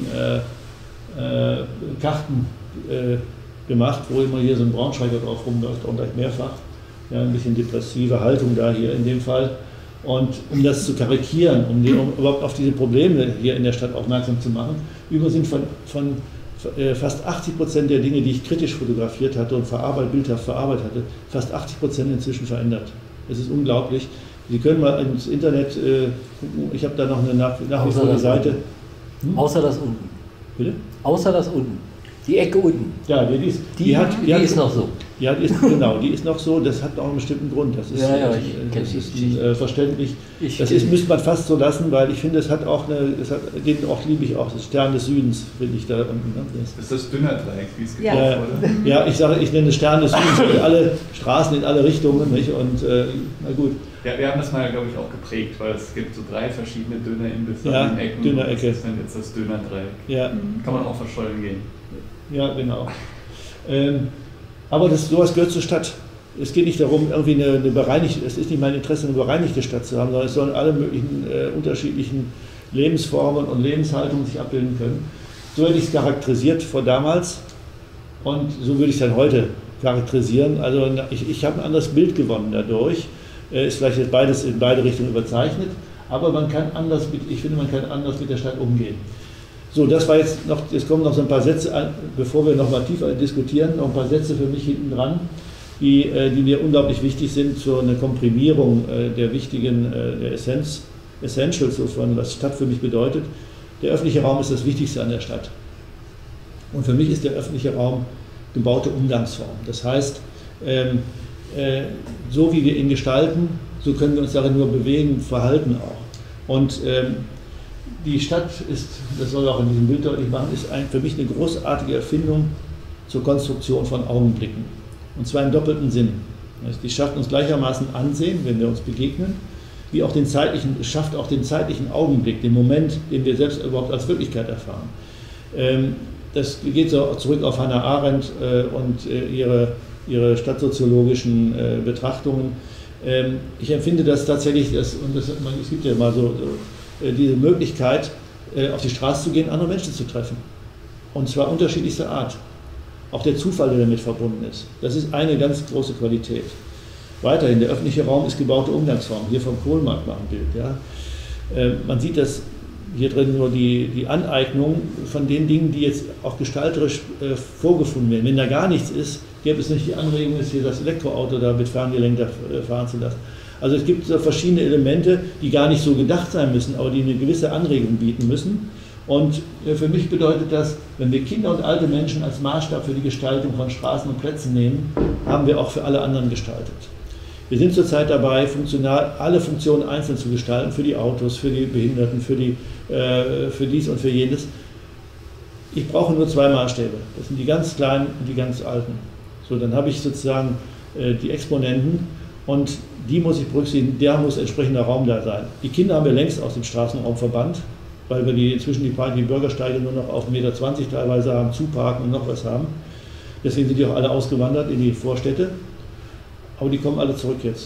Karten gemacht, wo immer hier so ein Braunschweiger drauf rumläuft und gleich mehrfach. Ja, ein bisschen depressive Haltung da hier in dem Fall. Und um das zu karikieren, um überhaupt auf diese Probleme hier in der Stadt aufmerksam zu machen, sind von fast 80% der Dinge, die ich kritisch fotografiert hatte und bildhaft verarbeitet hatte, fast 80% inzwischen verändert. Es ist unglaublich. Sie können mal ins Internet gucken, ich habe da noch eine nach wie vor eine Seite. Außer das unten. Bitte? Außer das unten. Die Ecke unten. Ja, die ist noch so. Ja, die ist noch so, das hat auch einen bestimmten Grund. Das ist, verständlich. Müsste man fast so lassen, weil ich finde, den Ort liebe ich auch, das Stern des Südens, finde ich da unten. Ne? Das ist das Dünner-Dreieck, wie es getauft wurde. Ja, ich nenne es Stern des Südens, alle Straßen in alle Richtungen, nicht? Und na gut. Ja, wir haben das mal, glaube ich, auch geprägt, weil es gibt so 3 verschiedene Döner-Imbisse an den Ecken. Döner-Ecke. Das ist dann jetzt das Döner-Dreieck. Ja. Kann man auch verschollen gehen. Ja, genau. Aber sowas gehört zur Stadt. Es geht nicht darum, irgendwie es ist nicht mein Interesse, eine bereinigte Stadt zu haben, sondern es sollen alle möglichen unterschiedlichen Lebensformen und Lebenshaltungen sich abbilden können. So hätte ich es charakterisiert vor damals und so würde ich es dann heute charakterisieren. Also ich habe ein anderes Bild gewonnen dadurch. Ist vielleicht jetzt beides in beide Richtungen überzeichnet, Aber man kann anders ich finde, man kann anders mit der Stadt umgehen. So, das war jetzt noch, es kommen noch so ein paar Sätze an, bevor wir noch mal tiefer diskutieren, noch ein paar Sätze für mich hinten dran, die mir unglaublich wichtig sind für eine Komprimierung der wichtigen, der Essentials, was Stadt für mich bedeutet. Der öffentliche Raum ist das Wichtigste an der Stadt. Und für mich ist der öffentliche Raum gebaute Umgangsform. Das heißt, so wie wir ihn gestalten, so können wir uns darin nur bewegen, verhalten auch. Und die Stadt ist, das soll auch in diesem Bild deutlich machen, ist für mich eine großartige Erfindung zur Konstruktion von Augenblicken. Und zwar im doppelten Sinn. Die schafft uns gleichermaßen Ansehen, wenn wir uns begegnen, wie auch schafft auch den zeitlichen Augenblick, den Moment, den wir selbst überhaupt als Wirklichkeit erfahren. Das geht so zurück auf Hannah Arendt und ihre stadtsoziologischen Betrachtungen. Ich empfinde das tatsächlich, es gibt ja mal so diese Möglichkeit, auf die Straße zu gehen, andere Menschen zu treffen. Und zwar unterschiedlichster Art. Auch der Zufall, der damit verbunden ist. Das ist eine ganz große Qualität. Weiterhin, der öffentliche Raum ist gebaute Umgangsform. Hier vom Kohlmarkt mal ein Bild. Ja. Man sieht das hier drin nur die Aneignung von den Dingen, die jetzt auch gestalterisch vorgefunden werden. Wenn da gar nichts ist, gäbe es nicht die Anregung, hier das Elektroauto da mit Ferngelenkter fahren zu lassen. Also es gibt so verschiedene Elemente, die gar nicht so gedacht sein müssen, aber die eine gewisse Anregung bieten müssen. Und für mich bedeutet das, wenn wir Kinder und alte Menschen als Maßstab für die Gestaltung von Straßen und Plätzen nehmen, haben wir auch für alle anderen gestaltet. Wir sind zurzeit dabei, alle Funktionen einzeln zu gestalten, für die Autos, für die Behinderten, für dies und für jenes. Ich brauche nur zwei Maßstäbe. Das sind die ganz kleinen und die ganz alten. So, dann habe ich sozusagen die Exponenten und die muss ich berücksichtigen, der muss entsprechender Raum da sein. Die Kinder haben wir längst aus dem Straßenraum verbannt, weil wir inzwischen die Bürgersteige nur noch auf 1,20 Meter teilweise haben, zuparken und noch was haben. Deswegen sind die auch alle ausgewandert in die Vorstädte. Aber die kommen alle zurück jetzt.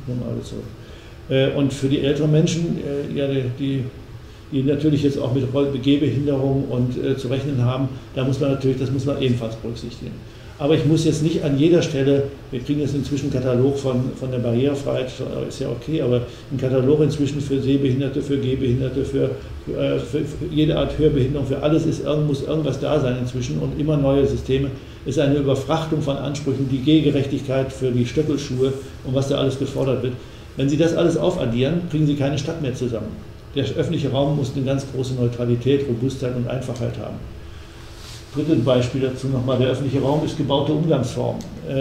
Und für die älteren Menschen, die natürlich jetzt auch mit Gehbehinderung und zu rechnen haben, das muss man ebenfalls berücksichtigen. Aber ich muss jetzt nicht an jeder Stelle, wir kriegen jetzt inzwischen einen Katalog von der Barrierefreiheit, ist ja okay, aber einen Katalog inzwischen für Sehbehinderte, für Gehbehinderte, für jede Art Hörbehinderung, für alles muss irgendwas da sein inzwischen und immer neue Systeme. Es ist eine Überfrachtung von Ansprüchen, die Gehgerechtigkeit für die Stöckelschuhe und was da alles gefordert wird. Wenn Sie das alles aufaddieren, kriegen Sie keine Stadt mehr zusammen. Der öffentliche Raum muss eine ganz große Neutralität, Robustheit und Einfachheit haben. Drittes Beispiel dazu nochmal, der öffentliche Raum ist gebaute Umgangsform.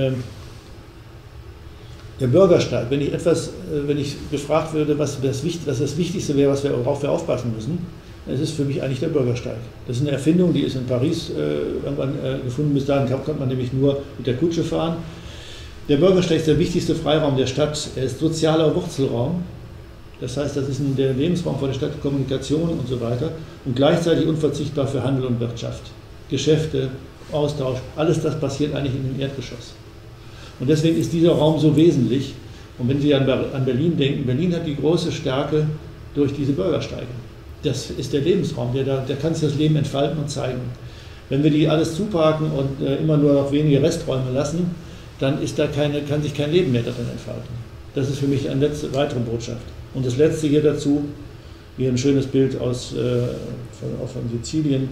Der Bürgersteig, wenn ich gefragt würde, was das Wichtigste wäre, worauf wir aufpassen müssen, es ist für mich eigentlich der Bürgersteig. Das ist eine Erfindung, die ist in Paris irgendwann gefunden. Bis dahin konnte man nämlich nur mit der Kutsche fahren. Der Bürgersteig ist der wichtigste Freiraum der Stadt. Er ist sozialer Wurzelraum. Das heißt, das ist der Lebensraum von der Stadt, Kommunikation und so weiter. Und gleichzeitig unverzichtbar für Handel und Wirtschaft. Geschäfte, Austausch, alles das passiert eigentlich in dem Erdgeschoss. Und deswegen ist dieser Raum so wesentlich. Und wenn Sie an Berlin denken, Berlin hat die große Stärke durch diese Bürgersteige. Das ist der Lebensraum, der kann sich das Leben entfalten und zeigen. Wenn wir die alles zuparken und immer nur noch wenige Resträume lassen, dann kann sich kein Leben mehr darin entfalten. Das ist für mich eine weitere Botschaft. Und das letzte hier dazu, hier ein schönes Bild von Sizilien.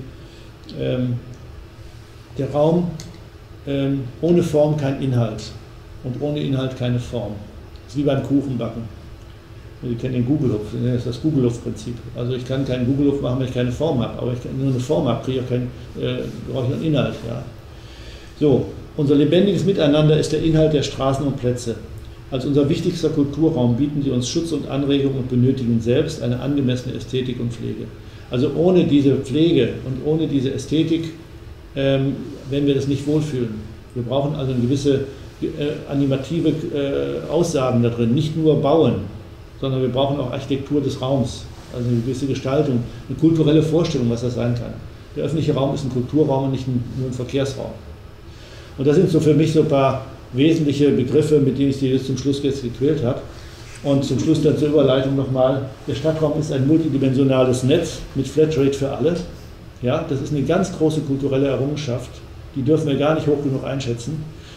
Der Raum ohne Form kein Inhalt und ohne Inhalt keine Form. Das ist wie beim Kuchenbacken. Sie kennen den Gugelhupf, das ist das Gugelhupf-Prinzip. Also ich kann keinen Gugelhupf machen, wenn ich keine Form habe, aber ich kann nur eine Form habe, brauche ich einen Inhalt. Ja. So, unser lebendiges Miteinander ist der Inhalt der Straßen und Plätze. Als unser wichtigster Kulturraum bieten sie uns Schutz und Anregung und benötigen selbst eine angemessene Ästhetik und Pflege. Also ohne diese Pflege und ohne diese Ästhetik werden wir das nicht wohlfühlen. Wir brauchen also eine gewisse animative Aussagen da drin, nicht nur bauen, sondern wir brauchen auch Architektur des Raums, also eine gewisse Gestaltung, eine kulturelle Vorstellung, was das sein kann. Der öffentliche Raum ist ein Kulturraum und nicht nur ein Verkehrsraum. Und das sind so für mich so ein paar wesentliche Begriffe, mit denen ich Sie jetzt zum Schluss jetzt gequält habe. Und zum Schluss dann zur Überleitung nochmal, der Stadtraum ist ein multidimensionales Netz mit Flatrate für alle. Ja, das ist eine ganz große kulturelle Errungenschaft, die dürfen wir gar nicht hoch genug einschätzen.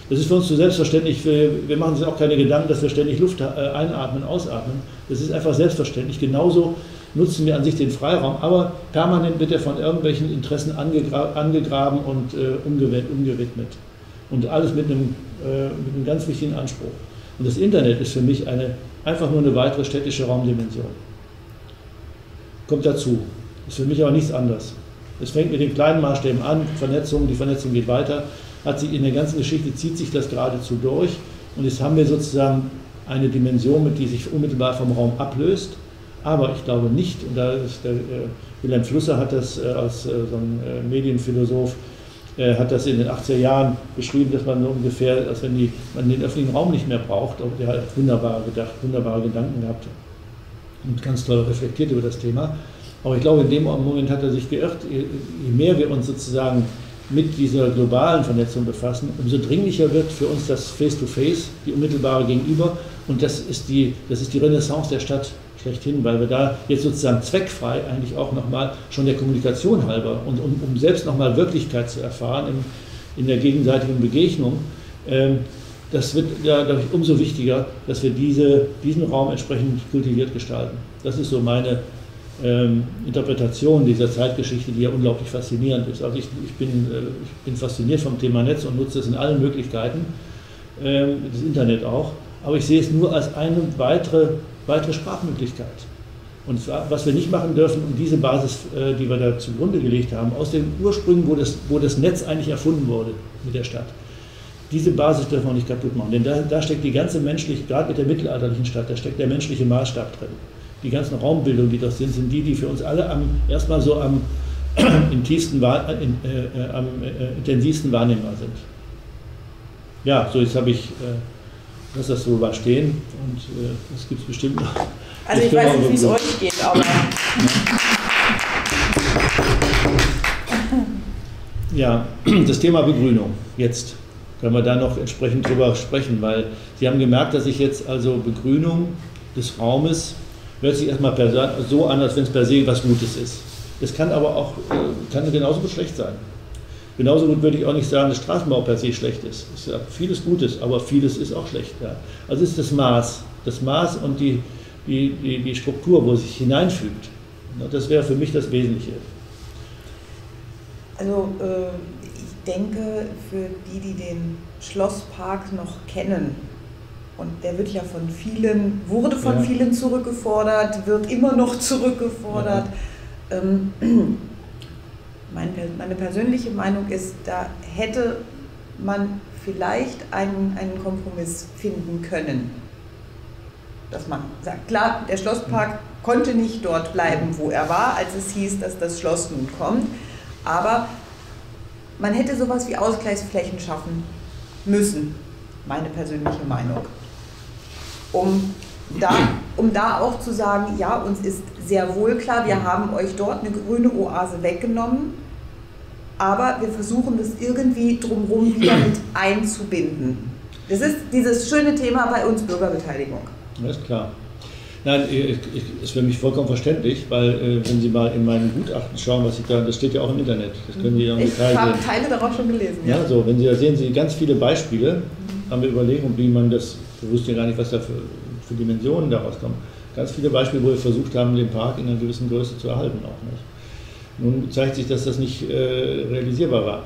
Das ist für uns so selbstverständlich, wir machen uns auch keine Gedanken, dass wir ständig Luft einatmen, ausatmen. Das ist einfach selbstverständlich. Genauso nutzen wir an sich den Freiraum, aber permanent wird er von irgendwelchen Interessen angegraben und umgewidmet. Und alles mit einem ganz wichtigen Anspruch. Und das Internet ist für mich einfach nur eine weitere städtische Raumdimension. Kommt dazu. Ist für mich aber nichts anderes. Es fängt mit den kleinen Maßstäben an, die Vernetzung geht weiter. Hat sich in der ganzen Geschichte, zieht sich das geradezu durch. Und jetzt haben wir sozusagen eine Dimension, die sich unmittelbar vom Raum ablöst. Aber ich glaube nicht, und da ist Wilhelm Flusser hat das als so ein Medienphilosoph, hat das in den 80er Jahren beschrieben, dass man so ungefähr, als wenn man den öffentlichen Raum nicht mehr braucht. Der hat wunderbare Gedanken gehabt und ganz toll reflektiert über das Thema. Aber ich glaube, in dem Moment hat er sich geirrt. Je mehr wir uns sozusagen mit dieser globalen Vernetzung befassen, umso dringlicher wird für uns das Face-to-Face, die unmittelbare Gegenüber. Und das ist die Renaissance der Stadt schlechthin, weil wir da jetzt sozusagen zweckfrei eigentlich auch nochmal schon der Kommunikation halber und um selbst nochmal Wirklichkeit zu erfahren in der gegenseitigen Begegnung, das wird ja, glaube ich, umso wichtiger, dass wir diesen Raum entsprechend kultiviert gestalten. Das ist so meine Interpretation dieser Zeitgeschichte, die ja unglaublich faszinierend ist. Also ich bin fasziniert vom Thema Netz und nutze es in allen Möglichkeiten, das Internet auch, aber ich sehe es nur als eine weitere Sprachmöglichkeit. Und was wir nicht machen dürfen, um diese Basis, die wir da zugrunde gelegt haben, aus den Ursprüngen, wo das Netz eigentlich erfunden wurde mit der Stadt, diese Basis dürfen wir nicht kaputt machen, denn da steckt die ganze menschliche, gerade mit der mittelalterlichen Stadt, da steckt der menschliche Maßstab drin. Die ganzen Raumbildungen, die das sind die für uns alle erstmal so am intensivsten wahrnehmbar sind. Ja, so jetzt habe ich lass das so stehen und das gibt es bestimmt noch. Also ich weiß nicht, wie es euch geht, aber... Ja, das Thema Begrünung, jetzt können wir da noch entsprechend drüber sprechen, weil Sie haben gemerkt, dass ich jetzt also Begrünung des Raumes hört sich erstmal so an, als wenn es per se was Gutes ist. Es kann aber auch genauso gut schlecht sein. Genauso gut würde ich auch nicht sagen, dass Straßenbau per se schlecht ist. Es ist ja vieles Gutes, aber vieles ist auch schlecht. Ja. Also es ist das Maß und die Struktur, wo es sich hineinfügt. Das wäre für mich das Wesentliche. Also ich denke, für die den Schlosspark noch kennen, und der wird ja wurde von vielen zurückgefordert, wird immer noch zurückgefordert. Ja. Meine persönliche Meinung ist, da hätte man vielleicht einen Kompromiss finden können. Dass man sagt, klar, der Schlosspark konnte nicht dort bleiben, wo er war, als es hieß, dass das Schloss nun kommt. Aber man hätte sowas wie Ausgleichsflächen schaffen müssen, meine persönliche Meinung. Um da auch zu sagen, ja, uns ist sehr wohl klar, wir haben euch dort eine grüne Oase weggenommen, aber wir versuchen das irgendwie drumherum wieder mit einzubinden. Das ist dieses schöne Thema bei uns Bürgerbeteiligung. Das ist klar. Nein, ist für mich vollkommen verständlich, weil wenn Sie mal in meinen Gutachten schauen, das steht ja auch im Internet, das können Sie ja im Detail sehen. Ich habe Teile darauf schon gelesen. Ja, so, wenn Sie da sehen, Sie ganz viele Beispiele, haben wir Überlegungen, wie man das, wir wussten ja gar nicht, was da für Dimensionen daraus kommen. Ganz viele Beispiele, wo wir versucht haben, den Park in einer gewissen Größe zu erhalten auch nicht. Nun zeigt sich, dass das nicht realisierbar war.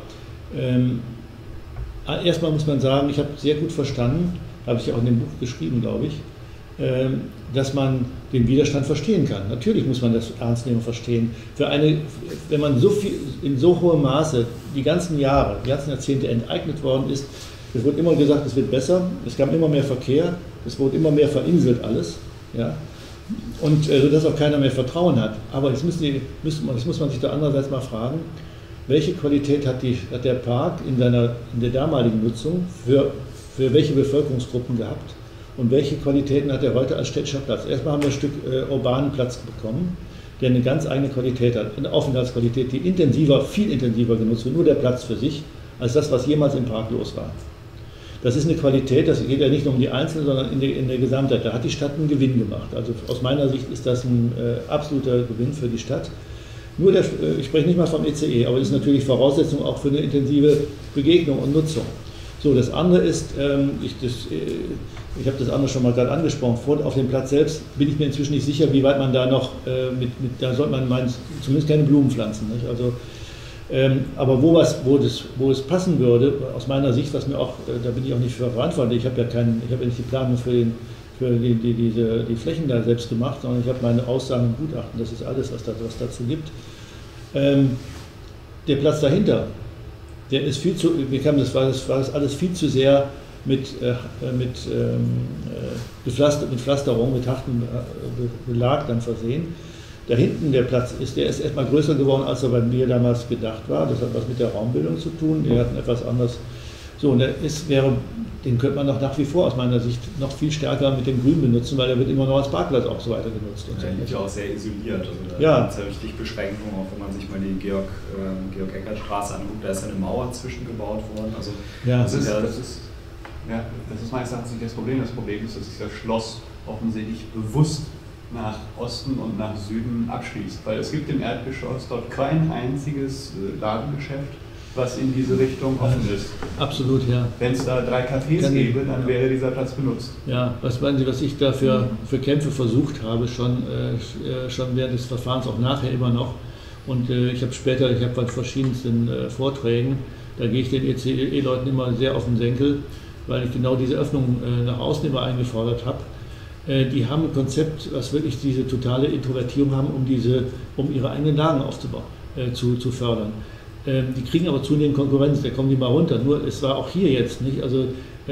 Erstmal muss man sagen, ich habe sehr gut verstanden, habe ich ja auch in dem Buch geschrieben, glaube ich, dass man den Widerstand verstehen kann. Natürlich muss man das ernst nehmen und verstehen. Wenn man so viel, in so hohem Maße die ganzen Jahrzehnte enteignet worden ist, es wurde immer gesagt, es wird besser, es gab immer mehr Verkehr, es wurde immer mehr verinselt alles, ja, und sodass auch keiner mehr Vertrauen hat. Aber jetzt muss man sich da andererseits mal fragen, welche Qualität hat der Park in der damaligen Nutzung für welche Bevölkerungsgruppen gehabt und welche Qualitäten hat er heute als städtischer Platz? Erstmal haben wir ein Stück urbanen Platz bekommen, der eine ganz eigene Qualität hat, eine Aufenthaltsqualität, die viel intensiver genutzt wird, nur der Platz für sich, als das, was jemals im Park los war. Das ist eine Qualität, das geht ja nicht nur um die Einzelnen, sondern in der Gesamtheit. Da hat die Stadt einen Gewinn gemacht. Also aus meiner Sicht ist das ein absoluter Gewinn für die Stadt. Nur ich spreche nicht mal vom ECE, aber das ist natürlich Voraussetzung auch für eine intensive Begegnung und Nutzung. So, das andere ist, ich habe das andere schon mal gerade angesprochen, auf dem Platz selbst bin ich mir inzwischen nicht sicher, wie weit man da noch, da sollte man zumindest keine Blumen pflanzen. Nicht? Also, aber wo es passen würde, aus meiner Sicht, was mir auch, da bin ich auch nicht für verantwortlich, ich habe ja nicht die Planung für die Flächen da selbst gemacht, sondern ich habe meine Aussagen im Gutachten, das ist alles, was dazu gibt. Der Platz dahinter, der ist viel zu, das war alles viel zu sehr mit Pflasterung, mit hartem Belag dann versehen. Da hinten der Platz der ist erstmal größer geworden, als er bei mir damals gedacht war. Das hat was mit der Raumbildung zu tun. Die hatten etwas anders. So, und den könnte man noch nach wie vor aus meiner Sicht noch viel stärker mit dem Grün benutzen, weil er wird immer noch als Parkplatz auch so weiter genutzt. Und der liegt ja auch sehr isoliert. Also da gibt es ja richtig Beschränkungen, auch wenn man sich mal die Georg-Eckert-Straße anguckt, da ist eine Mauer zwischengebaut worden. Also ja. Das ist meines Erachtens nicht das Problem. Das Problem ist, dass sich das Schloss offensichtlich bewusst nach Osten und nach Süden abschließt. Weil es gibt im Erdgeschoss dort kein einziges Ladengeschäft, was in diese Richtung offen ist. Absolut, ja. Wenn es da 3 Cafés gäbe, dann wäre dieser Platz benutzt. Ja, was meinen Sie, was ich da für Kämpfe versucht habe, schon während des Verfahrens, auch nachher immer noch. Und ich habe bei verschiedensten Vorträgen, da gehe ich den ECE-Leuten immer sehr auf den Senkel, weil ich genau diese Öffnung nach außen immer eingefordert habe. Die haben ein Konzept, was wirklich diese totale Introvertierung haben, um ihre eigenen Lagen aufzubauen, zu fördern. Die kriegen aber zunehmend Konkurrenz, da kommen die mal runter. Nur es war auch hier jetzt nicht, also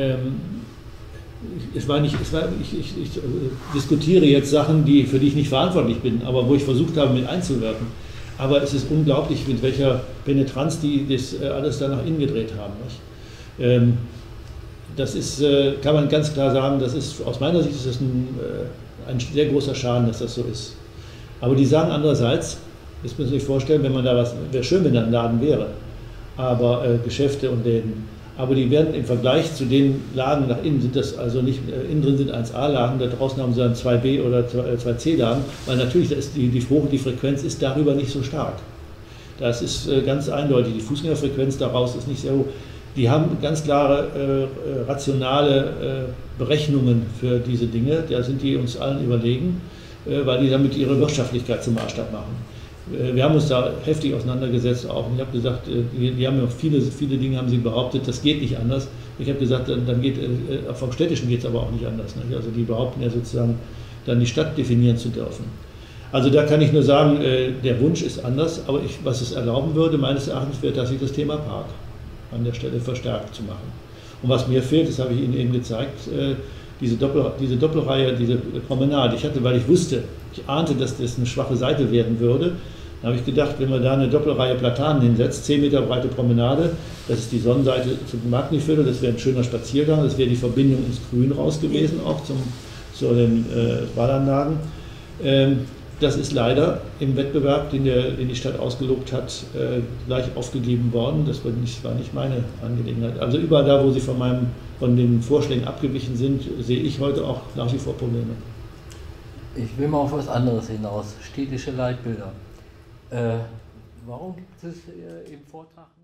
ich diskutiere jetzt Sachen, für die ich nicht verantwortlich bin, aber wo ich versucht habe, mit einzuwirken. Aber es ist unglaublich, mit welcher Penetranz die das alles da nach innen gedreht haben. Nicht? Das ist, kann man ganz klar sagen, aus meiner Sicht ist das ein sehr großer Schaden, dass das so ist. Aber die sagen andererseits, das müssen Sie sich vorstellen, wäre schön, wenn da ein Laden wäre, aber Geschäfte und Läden. Aber die werden im Vergleich zu den Lagen nach innen, sind das also nicht, innen drin sind 1A-Lagen, da draußen haben sie dann 2B oder 2C-Lagen, weil natürlich die Frequenz ist darüber nicht so stark. Das ist ganz eindeutig, die Fußgängerfrequenz daraus ist nicht sehr hoch. Die haben ganz klare, rationale Berechnungen für diese Dinge, da sind die uns allen überlegen, weil die damit ihre Wirtschaftlichkeit zum Maßstab machen. Wir haben uns da heftig auseinandergesetzt auch und ich habe gesagt, die haben ja viele Dinge haben sie behauptet, das geht nicht anders. Ich habe gesagt, dann geht, vom Städtischen geht es aber auch nicht anders. Nicht? Also die behaupten ja sozusagen, dann die Stadt definieren zu dürfen. Also da kann ich nur sagen, der Wunsch ist anders, aber was es erlauben würde, meines Erachtens wäre tatsächlich das Thema Park an der Stelle verstärkt zu machen. Und was mir fehlt, das habe ich Ihnen eben gezeigt, diese Doppelreihe, diese Promenade. Weil ich ahnte, dass das eine schwache Seite werden würde. Da habe ich gedacht, wenn man da eine Doppelreihe Platanen hinsetzt, 10 Meter breite Promenade, das ist die Sonnenseite zum Marknichviertel, das wäre ein schöner Spaziergang, das wäre die Verbindung ins Grün raus gewesen, auch zu den Badanlagen. Das ist leider im Wettbewerb, den die Stadt ausgelobt hat, gleich aufgegeben worden. Das war nicht meine Angelegenheit. Also überall da, wo sie von den Vorschlägen abgewichen sind, sehe ich heute auch nach wie vor Probleme. Ich will mal auf was anderes hinaus. Städtische Leitbilder. Warum gibt es im Vortrag